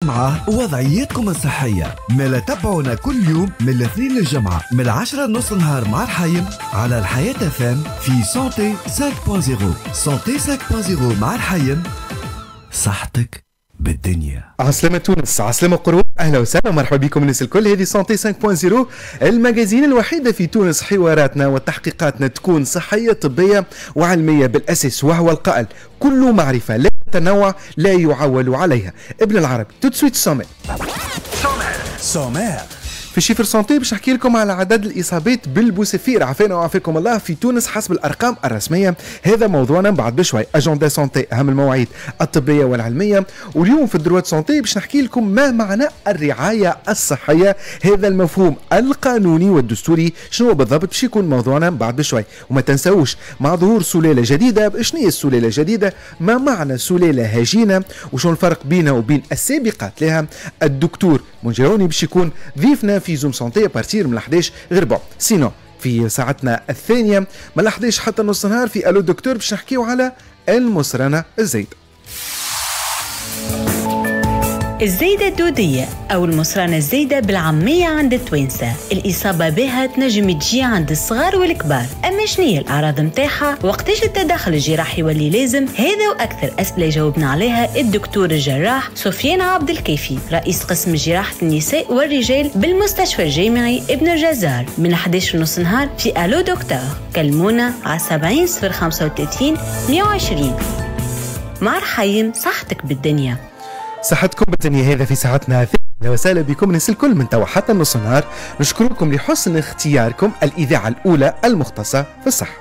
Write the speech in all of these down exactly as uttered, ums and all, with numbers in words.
مع وضعيتكم الصحية. ملا تابعونا كل يوم من الاثنين للجمعة من العشرة نص نهار مع الحيم على الحياة فام في سانتي خمسة نقطة صفر. سانتي خمسة نقطة صفر مع الحيم، صحتك بالدنيا. عسلامة تونس، عسلامة قروب، اهلا وسهلا ومرحبا بكم الناس الكل. هذه سانتي خمسة نقطة صفر، المجازين الوحيدة في تونس حواراتنا وتحقيقاتنا تكون صحية طبية وعلمية بالاساس، وهو القائل كل معرفة لا تنوع لا يعول عليها. ابن العربي تدسويت سومير سومير في شيفر سانتي باش نحكي لكم على عدد الاصابات بالبوسفير، عافانا وعافاكم الله، في تونس حسب الارقام الرسميه. هذا موضوعنا بعد بشوي. اجندا سانتي، اهم المواعيد الطبيه والعلميه. واليوم في الدروات سانتي باش نحكي لكم ما معنى الرعايه الصحيه، هذا المفهوم القانوني والدستوري شنو بالضبط باش يكون موضوعنا بعد بشوي. وما تنسوش مع ظهور سلاله جديده، شنو هي السلاله الجديده؟ ما معنى سلاله هجينه؟ وشنو الفرق بينها وبين السابقات لها؟ الدكتور منجروني باش يكون ضيفنا في زوم سانتي بارتير من الحداش غير بعد. سينو في ساعتنا الثانيه من الحداش حتى نص نهار في الو دكتور باش نحكيو على المصرانه الزايده. الزايدة الدودية أو المصرانة الزايدة بالعامية عند التوانسة، الإصابة بها تنجم تجي عند الصغار والكبار. أما شنية الأعراض متاعها؟ وقتاش التدخل الجراحي يولي لازم؟ هذا وأكثر أسئلة جاوبنا عليها الدكتور الجراح سفيان عبد الكافي، رئيس قسم جراحة النساء والرجال بالمستشفى الجامعي ابن الجزار، من حداش ونص نهار في ألو دكتور. كلمونا على سبعين صفر خمسة وثلاثين مئة وعشرين. مع الحيم، صحتك بالدنيا. صحتكم بالدنيا. هذا في ساعتنا الثانية. اهلا وسهلا بكم الناس الكل من توا حتى نص النهار. نشكركم لحسن اختياركم الإذاعة الأولى المختصة في الصحة.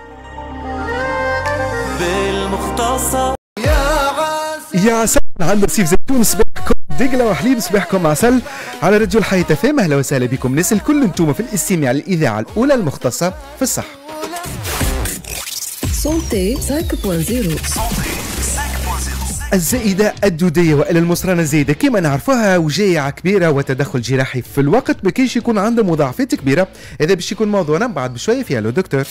بالمختصة يا عسل عند رصيف زيتون، صباحكم دقلة وحليب، صباحكم عسل على راديو الحياة فام. اهلا وسهلا بكم الناس الكل، انتم في الاستماع للإذاعة الأولى المختصة في الصحة. سانتي خمسة نقطة صفر. الزائدة الدودية وإلى المصرانة الزايدة كما نعرفوها وجايعة كبيرة وتدخل جراحي في الوقت بكيش يكون عنده مضاعفات كبيرة. هذا باش يكون موضوعنا بعد بشوية في الو دكتور.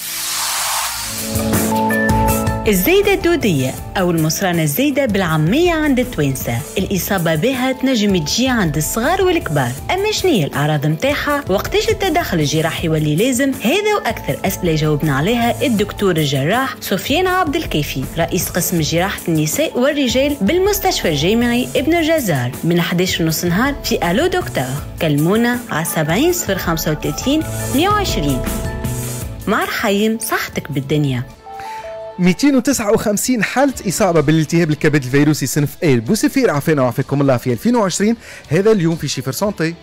الزايدة الدودية أو المصرانة الزايدة بالعامية عند التوانسة، الإصابة بها تنجم تجي عند الصغار والكبار. أما شنية الأعراض متاعها؟ وقتاش التدخل الجراحي يولي لازم؟ هذا وأكثر أسئلة جاوبنا عليها الدكتور الجراح سفيان عبد الكافي، رئيس قسم جراحة النساء والرجال بالمستشفى الجامعي ابن الجزار، من حداش ونص نهار في ألو دكتور. كلمونا على سبعين صفر خمسة وثلاثين مئة وعشرين. مع الحيم، صحتك بالدنيا. مئتين وتسعة وخمسين حالة إصابة بالالتهاب الكبد الفيروسي صنف A البوسفير، عافانا وعافاكم الله، في ألفين وعشرين. هذا اليوم في شيفر سانتي.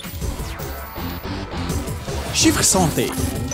شيفر سانتي.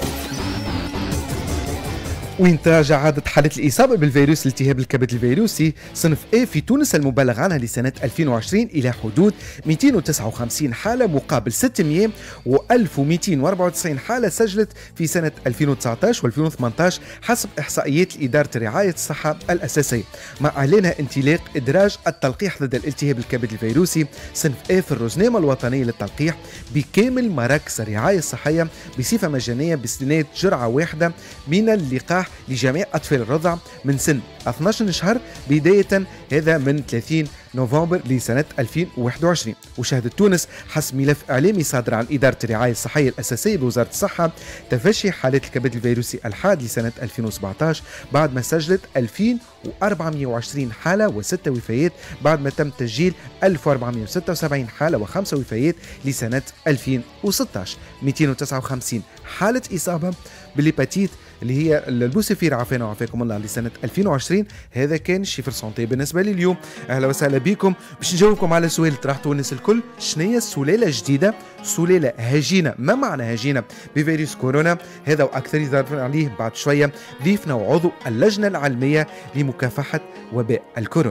وين تراجع عدد حالات الإصابة بالفيروس الالتهاب الكبد الفيروسي صنف A في تونس المبالغ عنها لسنة ألفين وعشرين إلى حدود مئتين وتسعة وخمسين حالة مقابل ستمئة وألف ومئتين وأربعة وتسعين حالة سجلت في سنة ألفين وتسعطاش وألفين وثمانطاش حسب إحصائيات إدارة رعاية الصحة الأساسية، مع إعلانها انطلاق إدراج التلقيح ضد الالتهاب الكبد الفيروسي صنف A في الرزنامة الوطنية للتلقيح بكامل مراكز الرعاية الصحية بصفة مجانية باستناد جرعة واحدة من اللقاح لجميع أطفال الرضع من سن اثناش شهر بداية، هذا من ثلاثين نوفمبر لسنة ألفين وواحد وعشرين. وشهدت تونس حسب ملف إعلامي صادر عن إدارة الرعاية الصحية الأساسية بوزارة الصحة تفشي حالات الكبد الفيروسي الحاد لسنة ألفين وسبعطاش بعد ما سجلت ألفين وأربعمئة وعشرين حالة وستة وفيات، بعد ما تم تسجيل ألف وأربعمئة وستة وسبعين حالة وخمسة وفيات لسنة ألفين وستطاش. مئتين وتسعة وخمسين حالة إصابة بالهيباتيت اللي هي البوسفير، عافانا وعافاكم الله، لسنة ألفين وعشرين. هذا كان شيفر سانتي بالنسبة لي اليوم. أهلا وسهلا بكم. باش نجاوبكم على سؤال طرحتوه الناس الكل، شنية السلالة الجديدة؟ سلالة هجينة. ما معنى هجينة بفيروس كورونا؟ هذا وأكثر يظهر عليه بعد شوية ضيفنا وعضو اللجنة العلمية لمكافحة وباء الكورونا.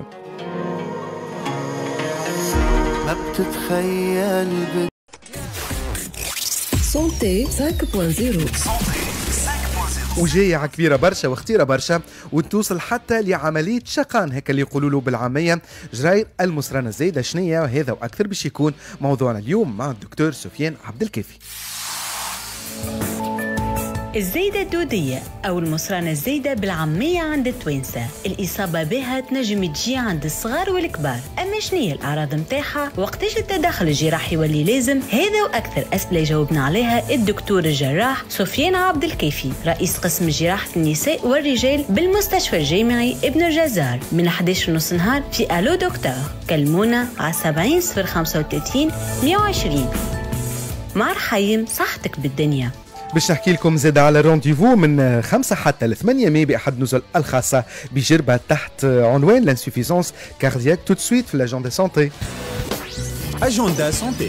ما بتتخيل سانتي خمسة نقطة صفر. وجايعة كبيرة برشا وخطيرة برشا وتوصل حتى لعملية شقان، هكا اللي يقولوا له بالعامية. جراير المصرانة الزايدة شنية؟ وهذا وأكثر باش يكون موضوعنا اليوم مع الدكتور سفيان عبد الكافي. الزايدة الدودية أو المصرانة الزايدة بالعامية عند التوانسة، الإصابة بها تنجم تجي عند الصغار والكبار. أما شنية الأعراض متاعها؟ وقتاش التدخل الجراحي يولي لازم؟ هذا وأكثر أسئلة جاوبنا عليها الدكتور الجراح سفيان عبد الكافي، رئيس قسم جراحة النساء والرجال بالمستشفى الجامعي ابن الجزار، من أحد عشر ونص نهار في ألو دكتور. كلمونا على سبعين صفر خمسة وثلاثين مئة وعشرين. مع رحيم صحتك بالدنيا. باش نحكي لكم زاد على رونديفو من خمسة حتى لثمانية ماي بأحد نزل الخاصة بجربة تحت عنوان لانسوفيزونس كاردياك. تو سويت في لاجوندا سانتي. Agenda Santé.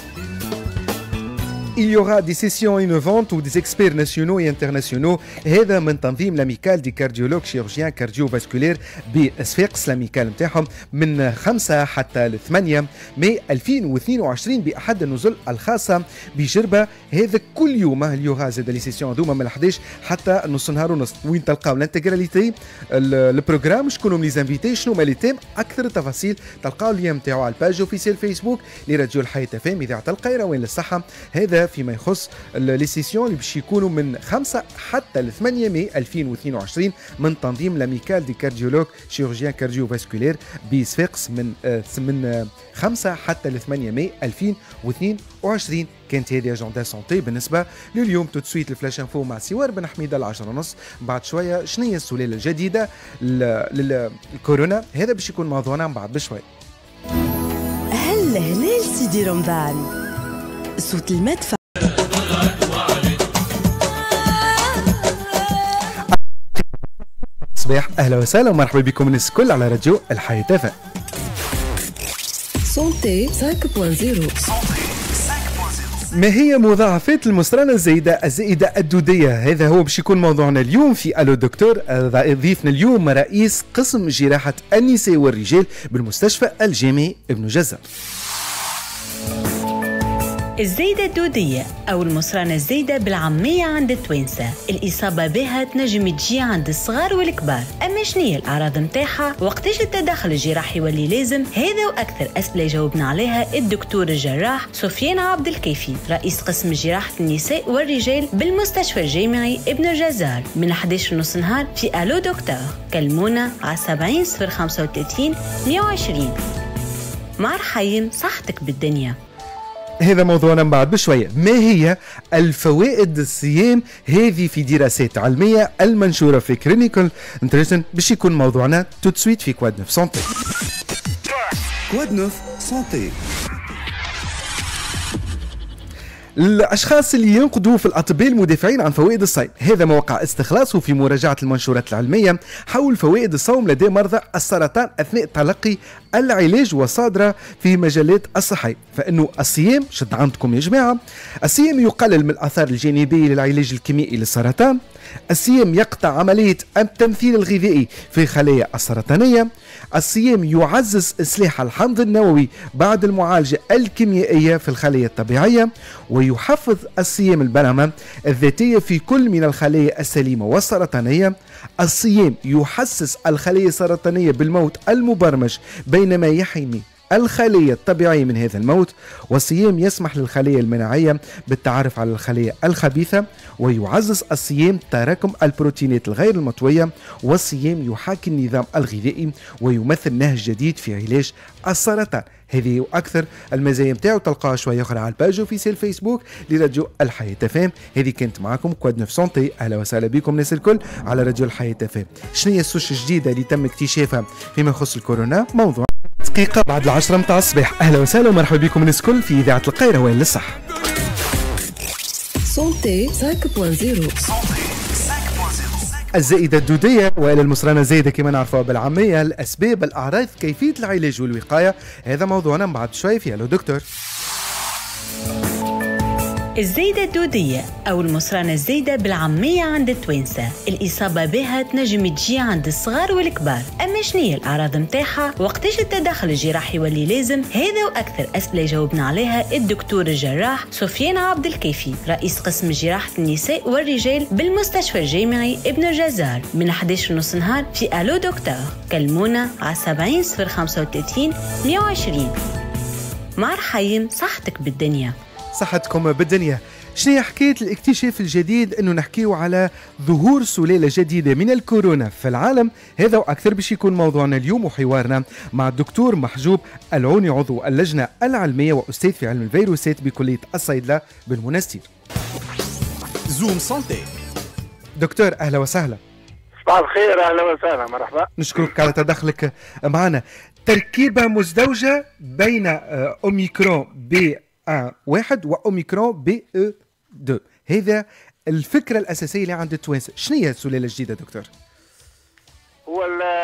Il y aura des sessions innovantes ou des experts nationaux et internationaux. هذا من تنظيم لاميكال دي كارديولوج شيروجيان كارديوفاسكولير بصفاقس لاميكال نتاعهم من خمسة حتى لثمانية ماي ألفين واثنين وعشرين بأحد النزل الخاصة بجربة. هذا كل يوم اليوغا زاد لي سيسيون هذوما من أحد عشر حتى نص نهار ونص، وين تلقاو الانتجراليتي البروغرام، شكونهم لي زانفيتي، شنو هما لي تيم. اكثر التفاصيل تلقاو اللين نتاعو على الباج اوفيسيال فيسبوك لراديو الحياة فام اذاعة القيروان للصحة. هذا فيما يخص لي سيسيون اللي باش يكونوا من خمسة حتى ل ثمانية ماي ألفين واثنين وعشرين من تنظيم لاميكال دي كارديولوج شيروجيان كارديوفاسكولير بصفاقس من من خمسة حتى ل ثمانية ماي ألفين واثنين وعشرين. كانت هذه اجندا سونتي بالنسبه لليوم. تو سويت الفلاش انفو مع سوار بن حميده العشرة ونص. بعد شويه شنو هي السلاله الجديده للكورونا، هذا باش يكون موضوعنا من بعد بشوي. هل هلال سيدي رمضان صوت المدفع. صباح اهلا وسهلا ومرحبا بكم الناس الكل على راديو الحياة فام. سونتي خمسة فاصلة صفر. ما هي مضاعفات المصرانة الزايدة الزائدة الدودية؟ هذا هو باش يكون موضوعنا اليوم في ألو دكتور. ضيفنا اليوم رئيس قسم جراحة النساء والرجال بالمستشفى الجامعي ابن جزر. الزايدة الدودية أو المصرانة الزايدة بالعامية عند التوانسة، الإصابة بها تنجم تجي عند الصغار والكبار. أما شنية الأعراض متاعها؟ وقتاش التدخل الجراحي يولي لازم؟ هذا وأكثر أسئلة جاوبنا عليها الدكتور الجراح سفيان عبد الكافي، رئيس قسم جراحة النساء والرجال بالمستشفى الجامعي ابن الجزار، من أحد عشر ونص نهار في ألو دكتور. كلمونا على سبعين صفر خمسة وثلاثين مئة وعشرين. مع رحيم صحتك بالدنيا. هذا موضوعنا من بعد بشوية. ما هي الفوائد الصيام هذه في دراسات علمية المنشورة في كلينيكال انترناشونال باش يكون موضوعنا تو سويت في كواد نوف سونتي. كواد نوف سونتي. الأشخاص اللي ينقدوا في الأطباء المدافعين عن فوائد الصيام، هذا موقع استخلاصه في مراجعة المنشورات العلمية حول فوائد الصوم لدى مرضى السرطان أثناء تلقي العلاج وصادرة في مجلات الصحية. فإنه الصيام شد عندكم يا جماعة، الصيام يقلل من الآثار الجانبية للعلاج الكيميائي للسرطان. الصيام يقطع عملية التمثيل الغذائي في الخلايا السرطانية. الصيام يعزز إصلاح الحمض النووي بعد المعالجة الكيميائية في الخلايا الطبيعية. ويحفز الصيام البرمة الذاتية في كل من الخلايا السليمة والسرطانية. الصيام يحسس الخلايا السرطانية بالموت المبرمج بينما يحمي الخلية الطبيعية من هذا الموت. والصيام يسمح للخلية المناعية بالتعرف على الخلية الخبيثة. ويعزز الصيام تراكم البروتينات الغير المطوية. والصيام يحاكي النظام الغذائي ويمثل نهج جديد في علاج السرطان. هذه وأكثر المزايا متاعو تلقاها شوية أخرى على الباج اوفيسيال فيسبوك لراديو الحياة فام. هذه كانت معكم كواد نوف سونتي. أهلا وسهلا بكم الناس الكل على راديو الحياة فام. شنو هي السوش الجديدة اللي تم اكتشافها فيما يخص الكورونا؟ موضوع دقيقة بعد العشرة متاع الصباح. أهلا وسهلا ومرحبا بكم الناس الكل في إذاعة القيروان للصحة. سونتي خمسة فاصلة صفر. الزائدة الدودية وإلى المصرانة الزايدة كما نعرفوها بالعامية، الأسباب، الأعراض، كيفية العلاج والوقاية. هذا موضوعنا من بعد شوي في ألو دكتور. الزايدة الدودية أو المصرانة الزايدة بالعامية عند التوانسة، الإصابة بها تنجم تجي عند الصغار والكبار. أما شنية الأعراض متاعها؟ وقتاش التدخل الجراحي يولي لازم؟ هذا وأكثر أسئلة جاوبنا عليها الدكتور الجراح سفيان عبد الكافي، رئيس قسم جراحة النساء والرجال بالمستشفى الجامعي ابن الجزار، من أحد عشر ونص نهار في ألو دكتور. كلمونا على سبعين صفر خمسة وثلاثين مئة وعشرين. مع رحيم صحتك بالدنيا. صحتكم بالدنيا. شنو هي حكاية الاكتشاف الجديد انه نحكيو على ظهور سلالة جديدة من الكورونا في العالم؟ هذا واكثر باش يكون موضوعنا اليوم وحوارنا مع الدكتور محجوب العوني، عضو اللجنة العلمية واستاذ في علم الفيروسات بكلية الصيدلة بالمنستير. زوم سانتي. دكتور اهلا وسهلا. صباح الخير، اهلا وسهلا، مرحبا. نشكرك على تدخلك معنا. تركيبة مزدوجة بين اوميكرون بي واحد واوميكرون بي اثنين، هذا الفكرة الأساسية اللي عند التوانسة. شنو هي السلالة الجديدة دكتور؟ هو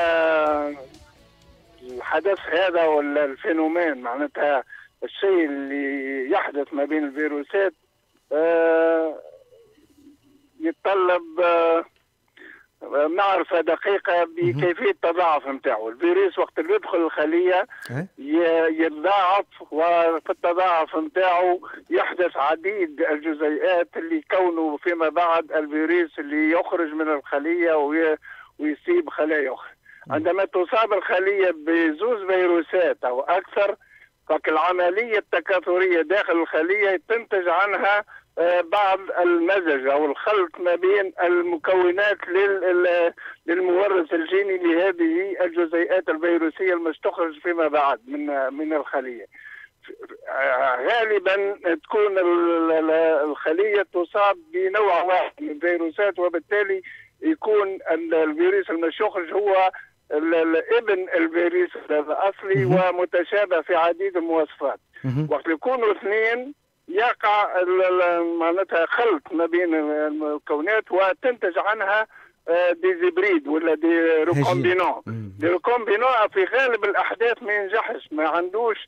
الحدث هذا ولا الفينومين، معناتها الشيء اللي يحدث ما بين الفيروسات آه يتطلب آه معرفة دقيقة بكيفية التضاعف نتاعو. الفيروس وقت اللي يدخل الخلية يتضاعف، وفي التضاعف نتاعو يحدث عديد الجزيئات اللي يكونوا فيما بعد الفيروس اللي يخرج من الخلية ويصيب خلايا أخرى. عندما تصاب الخلية بزوز فيروسات أو أكثر، فالعملية التكاثرية داخل الخلية تنتج عنها بعض المزج أو الخلط ما بين المكونات للمورث الجيني لهذه الجزيئات الفيروسية المستخرج فيما بعد من من الخلية. غالبا تكون الخلية تصاب بنوع واحد من الفيروسات، وبالتالي يكون الفيروس المستخرج هو الابن الفيروس الأصلي ومتشابه في عديد المواصفات. وقت يكونوا اثنين يقع معناتها خلط ما بين المكونات وتنتج عنها ديزيبريد ولا دي ريكومبينون. دي ريكومبينون في غالب الأحداث ما ينجحش، ما عندوش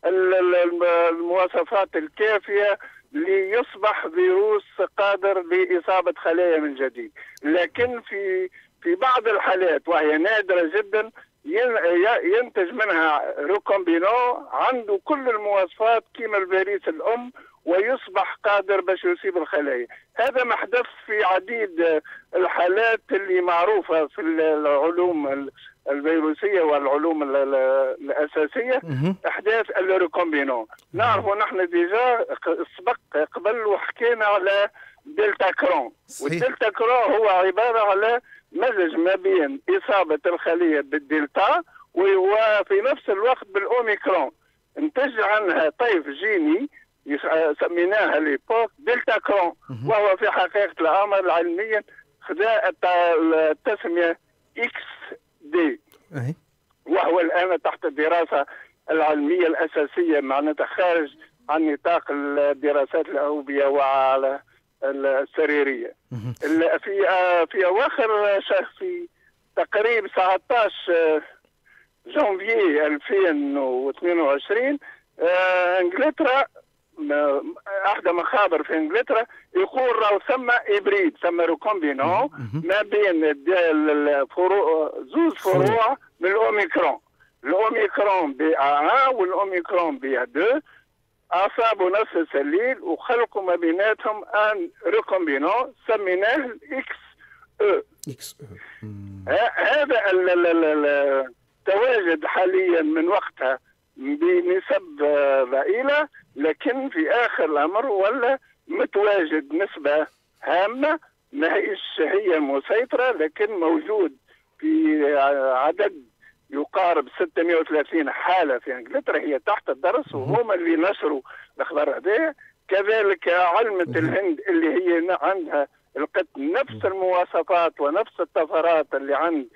المواصفات الكافية ليصبح فيروس قادر لإصابة خلايا من جديد. لكن في في بعض الحالات وهي نادرة جدا ينتج منها ريكومبينون عنده كل المواصفات كما الفيروس الأم ويصبح قادر باش يصيب الخلايا. هذا ما حدث في عديد الحالات اللي معروفة في العلوم الفيروسية والعلوم الأساسية، أحداث الريكومبينون. نعرف نحن ديجا سبق قبل وحكينا على دلتا كرون، والدلتا كرون هو عبارة على مزج ما بين إصابة الخلية بالدلتا وفي نفس الوقت بالأوميكرون، انتج عنها طيف جيني سميناها ليبوك دلتا كرون، وهو في حقيقة الأمر علميا خذا التسمية إكس دي، وهو الآن تحت الدراسة العلمية الأساسية، معناتها خارج عن نطاق الدراسات الأوبية وعلى السريرية. في في أواخر شهر في تقريبا سبعة عشر جانفي ألفين واثنين وعشرين انجلترا، احدى مخابر في انجلترا يقول راهو ثم ابريد، ثم ريكومبينون ما بين الفروع، زوز فروع من الاوميكرون، الاوميكرون بي واحد والاوميكرون بي اثنين، اصابوا نفس السليل وخلقوا ما بيناتهم ان ريكومبينون سميناه الاكس او. اكس او هذا التواجد حاليا من وقتها بنسب ضئيلة، لكن في آخر الأمر ولا متواجد نسبة هامة ما هيش هي المسيطرة، لكن موجود في عدد يقارب ستمائة وثلاثين حالة في انجلترا هي تحت الدرس، وهم اللي نشروا الخبر هذا. كذلك علمة الهند اللي هي عندها لقت نفس المواصفات ونفس الطفرات اللي عند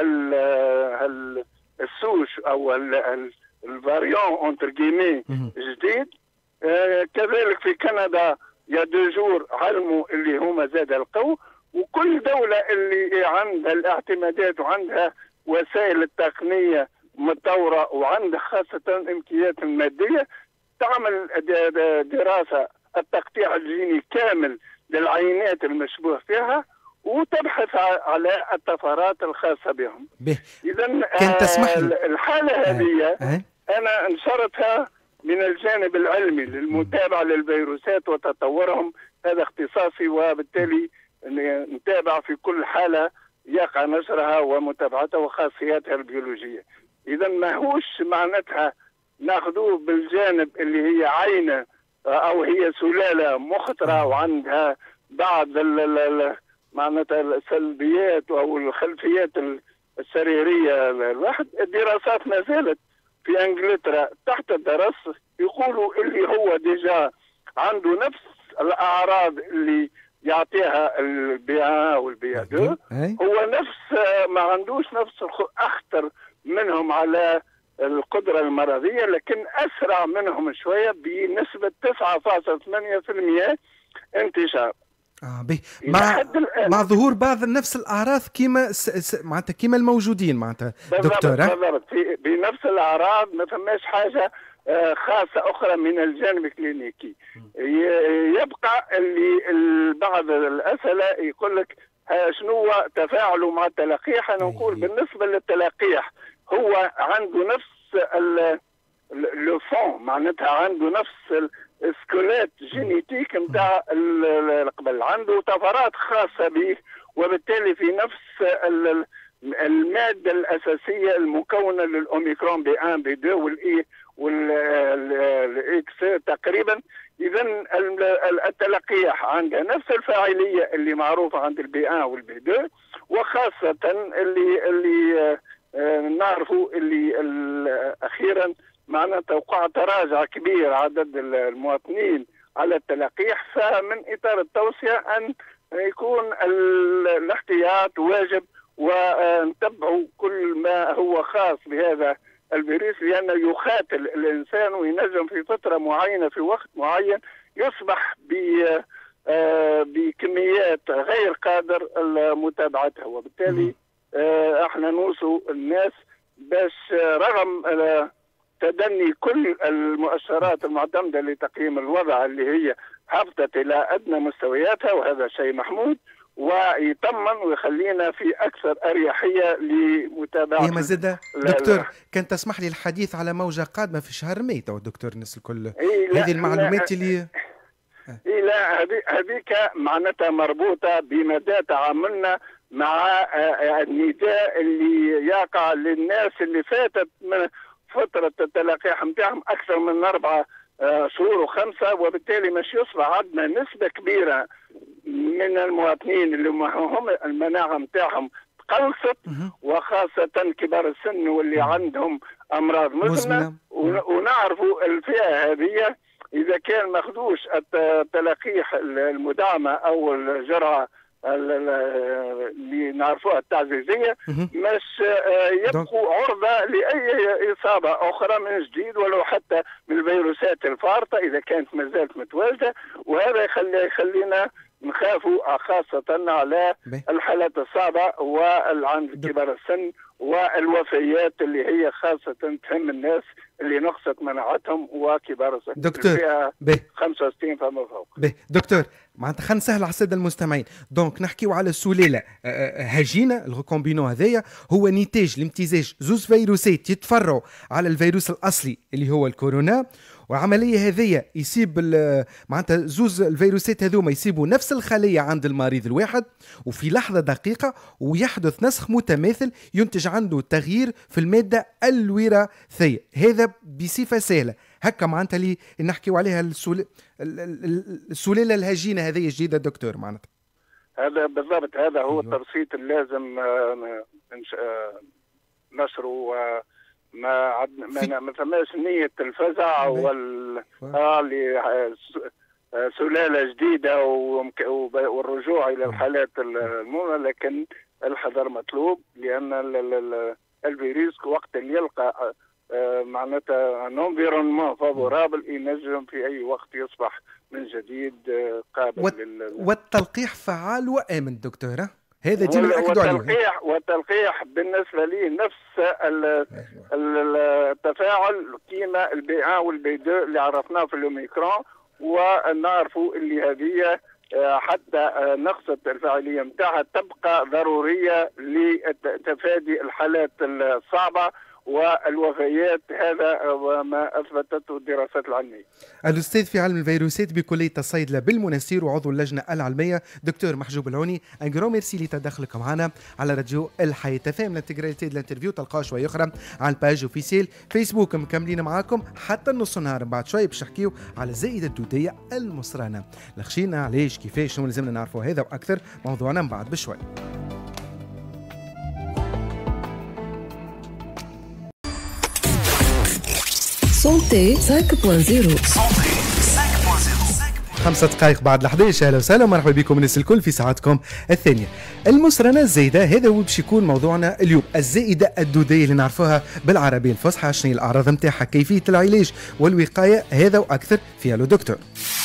السوش او الفاريون اونتر جيمي جديد. آه كذلك في كندا يا دو جور علموا اللي هما زاد القو، وكل دولة اللي عندها الاعتمادات وعندها وسائل التقنية متطورة وعندها خاصة الامكانيات المادية تعمل دراسة التقطيع الجيني كامل للعينات المشبوه فيها وتبحث على الطفرات الخاصة بهم. إذا آه الحالة هذه أنا نشرتها من الجانب العلمي للمتابعة للفيروسات وتطورهم، هذا اختصاصي، وبالتالي نتابع في كل حالة يقع نشرها ومتابعتها وخاصياتها البيولوجية. إذا ما هوش معناتها ناخذوه بالجانب اللي هي عينة او هي سلاله مخطره وعندها بعض معناتها السلبيات او الخلفيات السريريه. الواحد الدراسات ما زالت في انجلترا تحت الدرس يقولوا اللي هو ديجا عنده نفس الاعراض اللي يعطيها البي واحد والبي اثنين، هو نفس ما عندوش نفس اخطر منهم على القدره المرضيه، لكن اسرع منهم شويه بنسبه تسعة فاصلة ثمانية بالمئة انتشار. اه بي. مع مع ظهور بعض نفس الاعراض كيما معناتها كيما الموجودين معناتها دكتور. بالضبط بنفس الاعراض، ما فماش حاجه خاصه اخرى من الجانب الكلينيكي. يبقى اللي بعض الاسئله يقول لك شنو تفاعله مع التلقيح. انا نقول بالنسبه للتلقيح هو عنده نفس لو فون، معناتها عنده نفس السكولات جينيتيك نتاع القبل، عنده طفرات خاصه به، وبالتالي في نفس الماده الاساسيه المكونه للاوميكرون بي واحد بي اثنين والاي والاكس تقريبا. اذا التلقيح عندها نفس الفاعليه اللي معروفه عند البي واحد والبي اثنين، وخاصه اللي اللي نعرفوا اللي اخيرا معناتها وقع تراجع كبير عدد المواطنين على التلقيح، فمن اطار التوصيه ان يكون الاحتياط واجب ونتبعوا كل ما هو خاص بهذا الفيروس، لانه يقاتل الانسان وينجم في فتره معينه في وقت معين يصبح ب بكميات غير قادر متابعتها. وبالتالي احنا نوصوا الناس باش رغم تدني كل المؤشرات المعتمده لتقييم الوضع اللي هي هبطت الى ادنى مستوياتها، وهذا شيء محمود ويطمن ويخلينا في اكثر اريحيه لمتابعه. يا مازال دكتور كان تسمح لي الحديث على موجه قادمه في شهر ماي تو دكتور الناس الكل هذه المعلومات اللي اي لا هذيك معناتها مربوطه بمدى تعاملنا مع النداء اللي يقع للناس اللي فاتت من فتره التلقيح نتاعهم اكثر من اربعه شهور وخمسه، وبالتالي مش يصبح عندنا نسبه كبيره من المواطنين اللي هم المناعه نتاعهم تقلصت، وخاصه كبار السن واللي عندهم امراض مزمنه. ونعرفوا الفئه هذه اذا كان ماخذوش التلقيح المدعمه او الجرعه اللي نعرفوها التعزيزيه مش يبقوا عرضه لاي اصابه اخرى من جديد، ولو حتى من الفيروسات الفارطه اذا كانت ما زالت متواجده. وهذا يخلي يخلينا نخافوا خاصه على الحالات الصعبه وعند كبار السن والوفيات اللي هي خاصه تهم الناس اللي نقصت مناعتهم وكبار السن. دكتور خمسة وستين فما فوق. دكتور معناتها خلينا نسهل على الساده المستمعين، دونك نحكيو على السلاله هجينه الريكومبينو هذايا هو نتاج لامتزاج زوز فيروسات يتفرعوا على الفيروس الاصلي اللي هو الكورونا، وعمليه هذيا يصيب معناتها زوز الفيروسات هذوما يصيبوا نفس الخليه عند المريض الواحد، وفي لحظه دقيقه ويحدث نسخ متماثل ينتج عنده تغيير في الماده الوراثيه. هذا بصفه سهله هكا معناتها اللي نحكيو عليها السل... السلاله الهجينه هذه الجديده دكتور معناتها. هذا بالضبط، هذا هو التبسيط اللازم نشره. ما عدنا ما, ما فماش نيه الفزع وال اه سلاله جديده والرجوع الى الحالات المهمه، لكن الحذر مطلوب لان الفيروس وقت اللي يلقى معناتها انفيرونمون فافورابل ينجم في اي وقت يصبح من جديد قابل وت... لل والتلقيح فعال وامن دكتوره، هذا ديما ناكدوا عليه. والتلقيح والتلقيح بالنسبه لي نفس التفاعل كيما البي واحد والبي اثنين اللي عرفناه في الاوميكرون، ونعرفوا اللي هذه حتى نقصة الفاعلية نتاعها تبقى ضرورية لتفادي الحالات الصعبة والوفيات. هذا ما اثبتته الدراسات العلميه. الاستاذ في علم الفيروسات بكليه الصيدله بالمنستير وعضو اللجنه العلميه دكتور محجوب العوني. ان جرو ميرسي لتدخلكم معنا على راديو الحياه. تفهم الانتجراليتي الانترفيو تلقاو شويه اخرى على الباج اوفيسيل فيسبوك. مكملين معاكم حتى النص نهار. بعد شويه باش نحكيو على الزائده الدوديه المصرانه. لخشينا علاش كيفاش شنو لازمنا نعرفوا هذا واكثر. موضوعنا من بعد بشوي. سونتي خمسة فاصلة صفر. خمسة دقائق بعد الحداش. اهلا وسهلا ومرحبا بكم الناس الكل في ساعتكم الثانيه. المصرانه الزايده هذا هو باش يكون موضوعنا اليوم. الزائده الدوديه اللي نعرفوها بالعربيه الفصحى، شنو هي الاعراض نتاعها، كيفيه العلاج والوقايه، هذا واكثر في الو دكتور.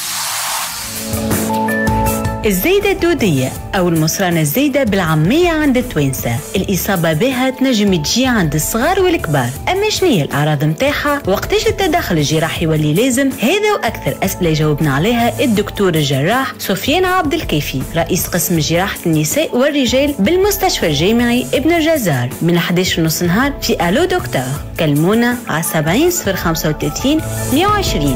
الزايدة الدودية أو المصرانة الزايدة بالعامية عند التوانسة، الإصابة بها تنجم تجي عند الصغار والكبار. أما شنية الأعراض متاعها، وقتاش التدخل الجراحي واللي لازم، هذا وأكثر أسئلة جاوبنا عليها الدكتور الجراح سفيان عبد الكافي، رئيس قسم جراحة النساء والرجال بالمستشفى الجامعي ابن الجزار، من أحد عشر ونص نهار في ألو دكتور. كلمونا على سبعين صفر خمسة وثلاثين مئة وعشرين.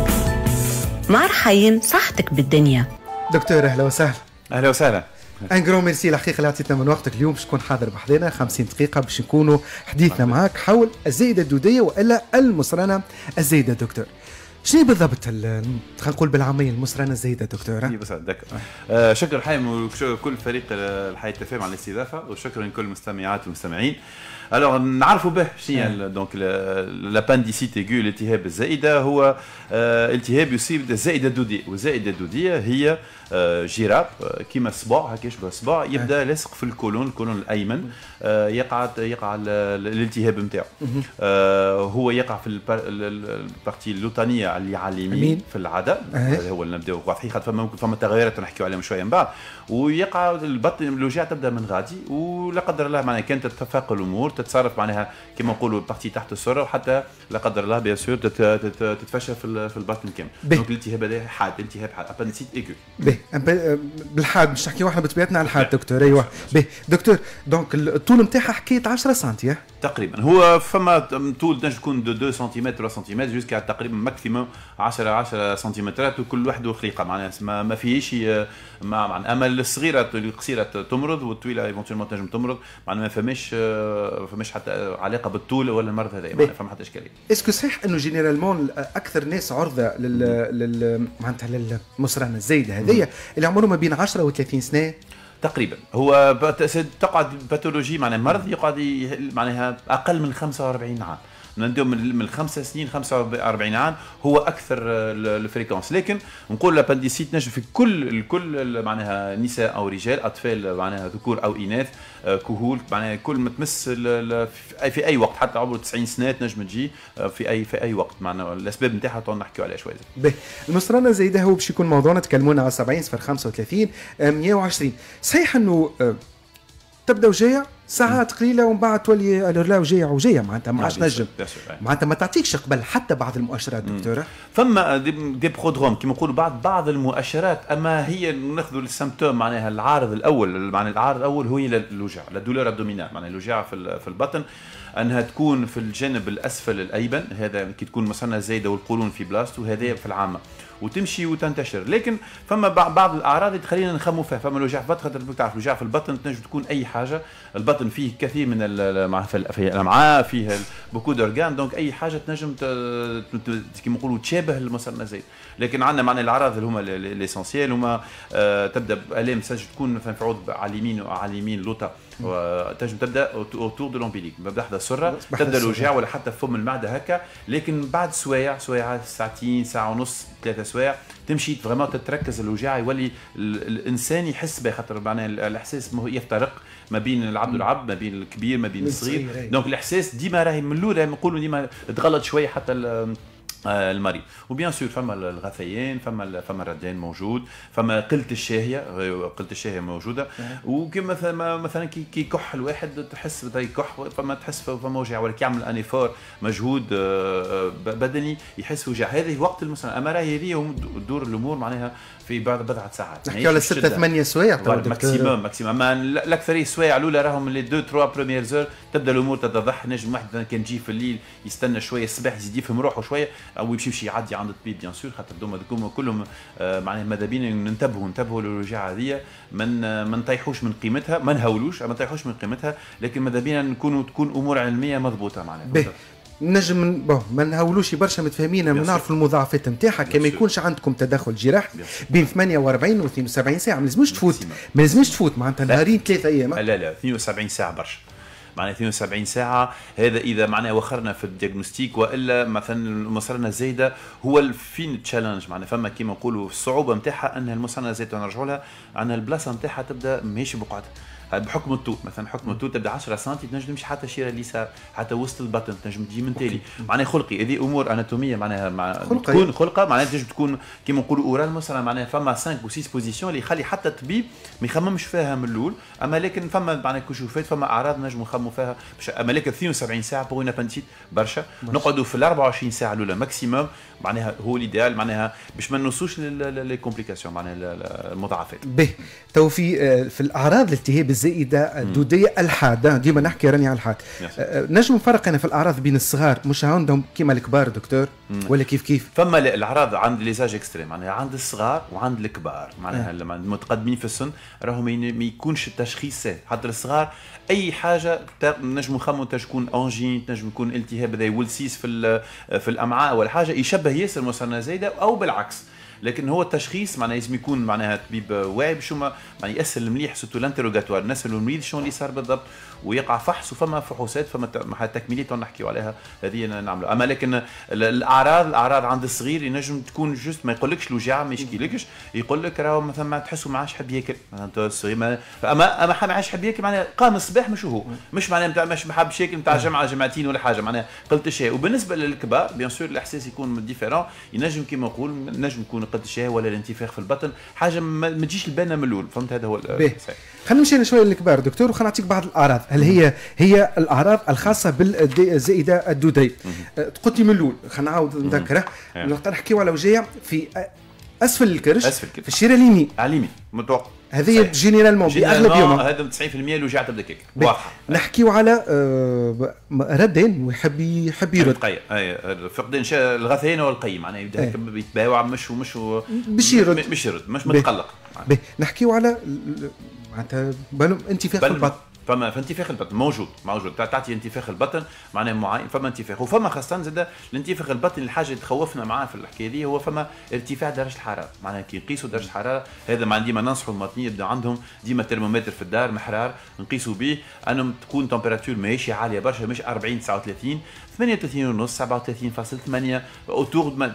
مع رحيم صحتك بالدنيا. دكتور اهلا وسهلا. اهلا وسهلا. ان جرو ميرسي الحقيقه اللي عطيتنا من وقتك اليوم باش تكون حاضر بحذنا خمسين دقيقه باش نكونوا حديثنا معك حول الزايده الدوديه والا المصرانه الزايده. دكتور شنو بالضبط خلينا نقول بالعاميه المصرانه الزايده دكتور؟ بس آه شكرا حايم وشكرا كل فريق الحياه تفهم على الاستضافه وشكرا لكل المستمعات والمستمعين. الوغ نعرفوا به شنو دونك لابانديسيت ايغو الالتهاب الزائده هو آه التهاب يصيب الزائده الدوديه، والزائده الدوديه هي آه جراب آه كيما الصباع هكا يشبه الصباع يبدا لاصق في الكولون الكولون الايمن آه يقع يقع الالتهاب نتاعو آه هو يقع في البارتي اللوطانيه اللي على اليمين في العاده. هذا هو اللي نبداو حقيقه فما ممكن فما تغيرات نحكيو عليهم شويه من بعد. ويقع البطن الوجع تبدا من غادي ولا قدر الله معناها كانت تتفاقم الامور تتصرف معناها كما نقولوا البارتي تحت السره وحتى لا قدر الله بيان سور تتفشى في في البطن كامل. دونك الالتهاب هذا حاد التهاب حاد ابانديسيت ايغو. باهي بالحاد مش نحكيو احنا بطبيعتنا على الحاد دكتور. ايوه باهي دكتور دونك الطول نتاعها حكايه عشرة سنتي تقريبا. هو فما طول تنجم تكون دو اثنين سنتيمتر ثلاثة سنتيمتر جوسكا تقريبا ماكسيموم عشرة عشرة سنتيمترات وكل وحده خليقه معناها ما, ما فيهش ما معناها. اما الصغيره القصيره تمرض والطويله ايفونتوالمون تنجم تمرض معناها ما فماش ما فماش حتى علاقه بالطول ولا المرض هذا ما فما حتى اشكاليه. اسكو صحيح انه جينيرالمون اكثر ناس عرضه لل, لل... معناتها للمصرانه الزايده هذيا اللي عمرهم ما بين عشرة وثلاثين سنه تقريبا؟ هو تقعد باثولوجي معناها مرض يقعد معناها اقل من خمسة وأربعين عام. نديو من خمس سنين خمسة وأربعين عام هو اكثر الفريكونس. لكن نقول لابانديسيت نجم في كل الكل معناها نساء او رجال اطفال معناها ذكور او اناث كهول معناها كل ما تمس في اي وقت حتى عمره تسعين سنه تنجم تجي في اي في اي وقت. معناها الاسباب نتاعها طول نحكيو عليها شويه. باهي المصرانه زايده هو باش يكون موضوعنا تكلمونا على سبعين صفر خمسة وثلاثين مئة وعشرين. صحيح انه تبدا وجايه ساعات قليله ومن بعد تولي لا وجايه وجايه معناتها ما عادش نجم معناتها ما تعطيكش قبل حتى بعض المؤشرات دكتوره. فما دي, دي برودروم كيما نقولوا بعض بعض المؤشرات. اما هي ناخذوا السيمبتوم معناها العارض الاول معناها العارض الاول هو الوجع لا دولور ابدومينال معناها الوجع في في البطن انها تكون في الجانب الاسفل الايمن. هذا كي تكون مثلا زايده والقولون في بلاصته هذا في العامه وتمشي وتنتشر. لكن فما بعض الاعراض اللي تخلينا نخموا فيها. فما الوجع في البطن تعرف الوجع في البطن تنجم تكون اي حاجه. البطن فيه كثير من في الامعاء فيه بوكو دورغان دونك اي حاجه تنجم كيما نقولوا تشابه المصرانه الزايده. لكن عندنا معنا الاعراض اللي هما ليسونسيال هما آه تبدا بالام تنجم تكون في عود على اليمين وعلى اليمين لوطا تنجم تبدا اوتور دو لومبيليك ما بحذا السره تبدا الوجع ولا حتى فم المعده هكا. لكن بعد سوايع سوايع ساعتين ساعه ونص ثلاثه سوايع تمشي فريمون تتركز الوجع يولي الانسان يحس به خاطر معناها الاحساس يفترق ما بين العبد والعبد ما بين الكبير ما بين الصغير. دونك الاحساس ديما راهي من الاول نقولوا ديما تغلط شويه حتى آه المريض. وبيان سور فما الغثيان، فما فما الردان موجود، فما قله الشهيه، قله الشهيه موجوده. وكما مثلا مثلا كي كي كح الواحد تحس بدا يكح، فما تحس فما وجع، ولا كي يعمل انيفور مجهود بدني يحس وجع. هذه وقت مثلا اما راهي هذه دور الامور معناها في بعد بضعه ساعات. نحكي على ستة ثمانية سوايع ماكسيموم ماكسيموم. اما الاكثريه السوايع الاولى راهم لي دو تروا بروميير زور تبدا الامور تتضح. نجم واحد كان يجي في الليل يستنى شويه الصباح يزيد يفهم روحه شويه، او يمشي يمشي يعدي عند الطبيب بيان سور، خاطر دوما كلهم كلهم آه معناها ماذا بينا ننتبهوا ننتبهوا للوجع هذه، من ما نطيحوش من قيمتها، ما نهولوش ما نطيحوش من قيمتها، لكن ماذا بينا نكونوا تكون امور علميه مضبوطه معناها. نجم بون ما نهولوش برشا متفاهمين، ما نعرفوا المضاعفات نتاعها. كي ما يكونش عندكم تدخل جراحي بين ثمانية وأربعين و اثنين وسبعين ساعه ما لازمش تفوت ما لازمش تفوت معناتها نهارين ثلاثه ايام. لا لا اثنين وسبعين ساعه برشا معناها اثنين وسبعين ساعه. هذا اذا معناها وخرنا في الديagnostic، والا مثلا مصرنا الزايده هو فين التشالنج معناها فما كيما نقولوا الصعوبه نتاعها ان المصرنا الزايده نرجعوا لها عندنا البلاصه نتاعها تبدا ماهيش بقعدها بحكم الطول. مثلا حكم الطول تبدا عشرة سنتي تنجم تمشي حتى شيره اليسار حتى وسط البطن تنجم تجي من تالي معناها خلقي. هذه امور اناتوميه معناها مع تكون خلقه معناها تنجم تكون كيما نقولوا اورال مثلا معناها فما خمسة او ستة بوزيسيون اللي يخلي حتى الطبيب ما يخممش فيها من الاول. اما لكن فما معناها كشوفات فما اعراض نجم نخمموا فيها. اما لكن اثنين وسبعين ساعه بوغ ابانديت برشا. نقعدوا في ال أربعة وعشرين ساعه الاولى ماكسيموم معناها هو الايديال معناها باش ما نوصلوش لي كومبليكاسيون معناها المضاعفات. به تو في في الاعراض الالتهاب الزائده الدوديه الحاده، ديما نحكي راني على الحاد. نجم نفرق انا في الاعراض بين الصغار مش عندهم كيما الكبار دكتور ولا كيف كيف؟ فما الاعراض عند ليزاج اكستريم معناها عند الصغار وعند الكبار معناها المتقدمين في السن راهم ما يكونش التشخيص سهل. حتى الصغار اي حاجه نجم نخمموا تكون انجين، تنجم يكون التهاب هذا ولسيس في في الامعاء ولا حاجه يشبه ياسر مسرنا زايده او بالعكس. لكن هو التشخيص معناها لازم يكون معناها طبيب واعي باش هما معناها يسهل مليح سورتو الانتروغاتوار نسالوا المريض شنو اللي صار بالضبط ويقع فحص وفما فحوصات فما تكميلات نحكيو عليها هذه نعملوا. اما لكن الاعراض الاعراض عند الصغير ينجم تكون جوست ما يقولكش الوجع ما يشكيلكش، يقول لك راهو مثلا ما تحسوا ما عادش حاب ياكل معناتها الصغير ما اما اما ما عادش حاب ياكل معناها قام الصباح مش هو مش معناها نتاع مش ما حابش ياكل نتاع جمعه جمعتين ولا حاجه معناها قلت الشهيه. وبالنسبه للكبار بيان سور الاحساس يكون ديفيرون، ينجم كيما نقول نجم يكون قلت الشهيه ولا الانتفاخ في البطن حاجه ما تجيش البانه من الاول. فهمت هذا هو صحيح. خلينا نمشي شويه للكبار دكتور وخلينا نعطيك بعض الاعراض. هل هي هي الاعراض الخاصه بالزائده الدوديه؟ قلت لي من الاول خلينا نعاود نذكره نحكيو على وجايه في اسفل الكرش اسفل الكرش في الشيره اليمين على اليمين متوقع هذه جينيرالمون باغلب يوم هذا تسعين بالمئة الوجع تبدا كيك واضحه. نحكيو على آه ردان ويحب يحب يرد القي اي فقدان الغثيان والقي معناها يبدا يتباوع مش ومش مش يرد مش يرد مش متقلق. نحكيو على معناتها انتفاخ في البطن. فما فانتفاخ البطن موجود موجود تعطي انتفاخ البطن معناه معين فما انتفاخ وفما خاصه زاد الانتفاخ البطن الحاجه اللي تخوفنا معاه في الحكايه دي هو فما ارتفاع درجه الحراره معناها كي نقيسوا درجه الحراره هذا مع ديما ننصحوا المواطنين يبدا عندهم ديما ترمومتر في الدار محرار نقيسوا به انهم تكون تمبيراتور ماهيش عاليه برشا مش أربعين تسعة وثلاثين ثمانية وثلاثين ونص سبعة وثلاثين فاصلة ثمانية اوتور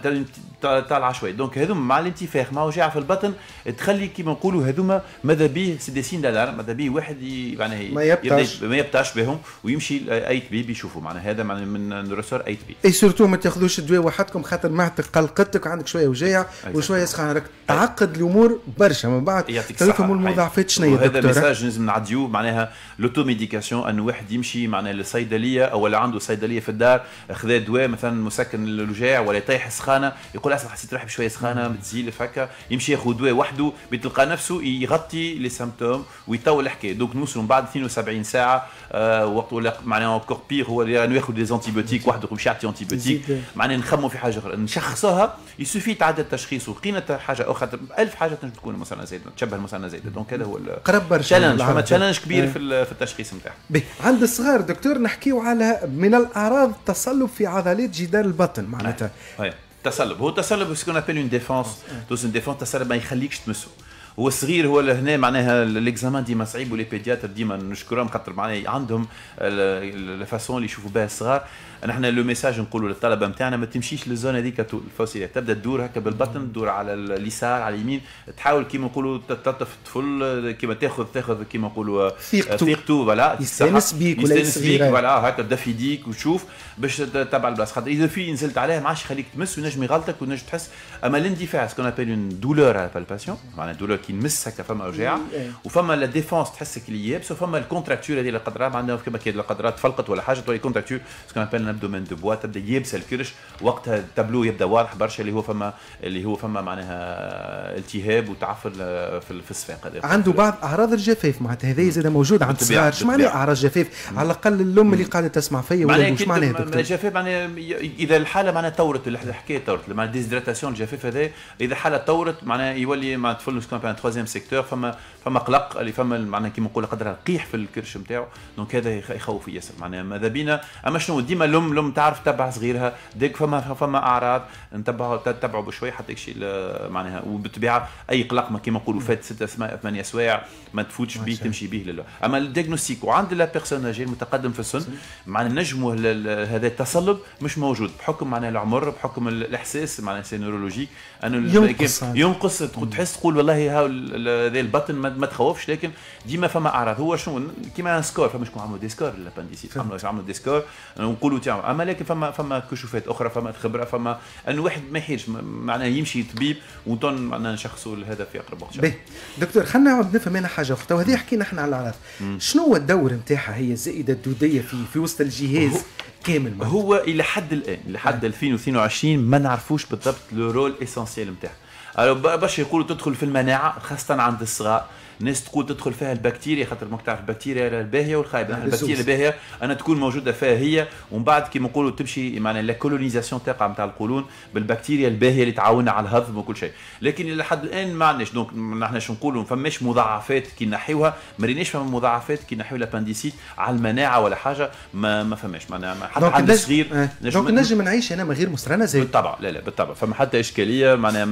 طالعه شوي. دونك هذوما مع الانتفاخ مع وجع في البطن تخلي كيما نقولوا هذوما ماذا به سي دي سين دالارم ماذا به واحد يعني ما يبتاش ما يبتاش بهم ويمشي اي طبيب يشوفوا معناها هذا من رسول اي طبيب. اي سورتو ما تاخذوش الدواء وحدكم خاطر معدتك قلقتك عندك شويه وجاع وشويه سخانه راك تعقد الامور برشا من بعد تفهموا المضاعفات شنو هي. هذا ميساج لازم نعديوه معناها لوتو ميديكاسيون ان واحد يمشي معناها للصيدليه او اللي عنده صيدليه في الدار خذا دواء مثلا مسكن للوجاع ولا يطيح السخانه يقول اصلا حسيت روحي بشويه سخانه متزيلف هكا يمشي ياخذ دواء وحده بتلقى نفسه يغطي لي سيمبتوم ويطول الحكايه. دونك نوصلوا بعد اثنين وسبعين ساعه آه وقت ولا معناها اونكور بيغ هو اللي ياخذ دي انتيبيوتيك وحده مش يعطي انتيبيوتيك معناها نخموا في حاجه اخرى نشخصوها يسوفي تعدل التشخيص وقيمه حاجه اخرى ألف حاجه تنجم تكون مثلا زايده تشبه مثلا زايده. دونك هذا هو قرب برشا تشالنج فما تشالنج كبير في في التشخيص نتاعها. عند الصغار دكتور نحكيو على من الاعراض تصلب في عضلات جدار البطن معناتها تصلب هو تصلب سكون ابل اون ديفونس دوز اون ديفونس تصلب ما يخليكش تمسه هو الصغير هو هنا معناها الاكزامان ديما صعيب ولي بيدياتر ديما نشكرهم خاطر معناها عندهم الفاسون اللي يشوفوا بها الصغار. نحن لو ميساج نقولوا للطلبه نتاعنا ما تمشيش للزون هذيك الفوسيليه، تبدا تدور هكا بالبطن، تدور على اليسار على اليمين، تحاول كيما نقولوا تلطف الطفل كيما تاخذ تاخذ كيما نقولوا ثقته فوالا يستانس بيك ولا يستانس فوالا هكا دفي يديك وتشوف باش تتبع البلاصه. خاطر اذا في نزلت عليه ما عادش يخليك تمس ونجم يغلطك ونجم تحس. اما الاندفاع سكون ابل اون دولور على بالباسيون، معناها دولور كي نمس هكا فما وجاعه، وفما لا ديفونس تحسك اللي يابس، وفما الكونتراكتور هذه اللي قدرها معناها كيما كي القدرات تفلقت ولا حاجه تولي كونتراكتور سكون ابل ابدومين دو بوا، تبدا يابس الكرش، وقتها التابلو يبدا واضح برشا اللي هو فما اللي هو فما معناها التهاب وتعفن في في الصفاق. هذا عنده بعض اعراض الجفاف معناتها هذه زاد موجود عند الصغار. ايش معنى اعراض جفاف؟ على الاقل الام اللي قاعده تسمع فيا ولا واش معناها دكتور؟ الجفاف معناها اذا الحاله معناها طورت الحكايه طورت معناها ديزيدراتاسيون الجفاف هذا اذا حاله طورت معناها يولي مع طفل سكون ان ترويزيام سيكتور، فما فما قلق اللي فما معناها كيما نقولوا قدرها القيح في الكرش نتاعو، دونك هذا يخوف ياسر معناها. ماذا بينا اما شنو ديما الام الام تعرف تتبع صغيرها ديك فما فما اعراض نتبعوا تتبعوا بشوي حتى يكشي معناها، وبالطبيعه اي قلق ما كيما نقولوا فات ستة ثمانية سوايع ما تفوتش به تمشي به لله. اما الديagnostic وعند لا بيرسوناج المتقدم في السن معناها نجموا هذا التصلب مش موجود بحكم معناها العمر، بحكم الاحساس معناها سي نيورولوجيك انه ينقص ينقص تحس تقول والله ها هذا البطن ما تخوفش، لكن ديما فما اعراض. هو شنو كيما سكور، فما شكون عملوا دي سكور للابانديسيت، عملوا عملوا دي سكور نقولوا تاع، اما لكن فما فما كشوفات اخرى، فما خبره، فما انه واحد ما يحيرش معناها يمشي طبيب ونطن معناها نشخصوا لهذا في اقرب وقت. باهي دكتور خلينا نعاود نفهم انا حاجه اخرى، وهذه حكينا احنا على الاعراض، شنو هو الدور نتاعها هي الزائده الدوديه في في وسط الجهاز كامل؟ هو الى حد الان لحد ألفين واثنين وعشرين ما نعرفوش بالضبط لو رول اسونسيال نتاعها. باش يقولوا تدخل في المناعه خاصه عند الصغار، الناس تقول تدخل فيها البكتيريا خاطر ما تعرف البكتيريا الباهيه والخايبه. البكتيريا الباهيه انا تكون موجوده فيها هي، ومن بعد كيما نقولوا تمشي معناها لا كولونيزاسيون تقع نتاع القولون بالبكتيريا الباهيه اللي تعاوننا على الهضم وكل شيء. لكن لحد الان ما عندناش، دونك نحن شو نقولوا ما فماش مضاعفات كي نحيوها، ما ريناش فما مضاعفات كي نحيو الابانديسيت على المناعه ولا حاجه، ما ما فماش معناها حتى عند الصغير. دونك نجم نعيش انا من غير مسرنه زايده؟ بالطبع لا لا بالطبع فما حتى اشكاليه معناها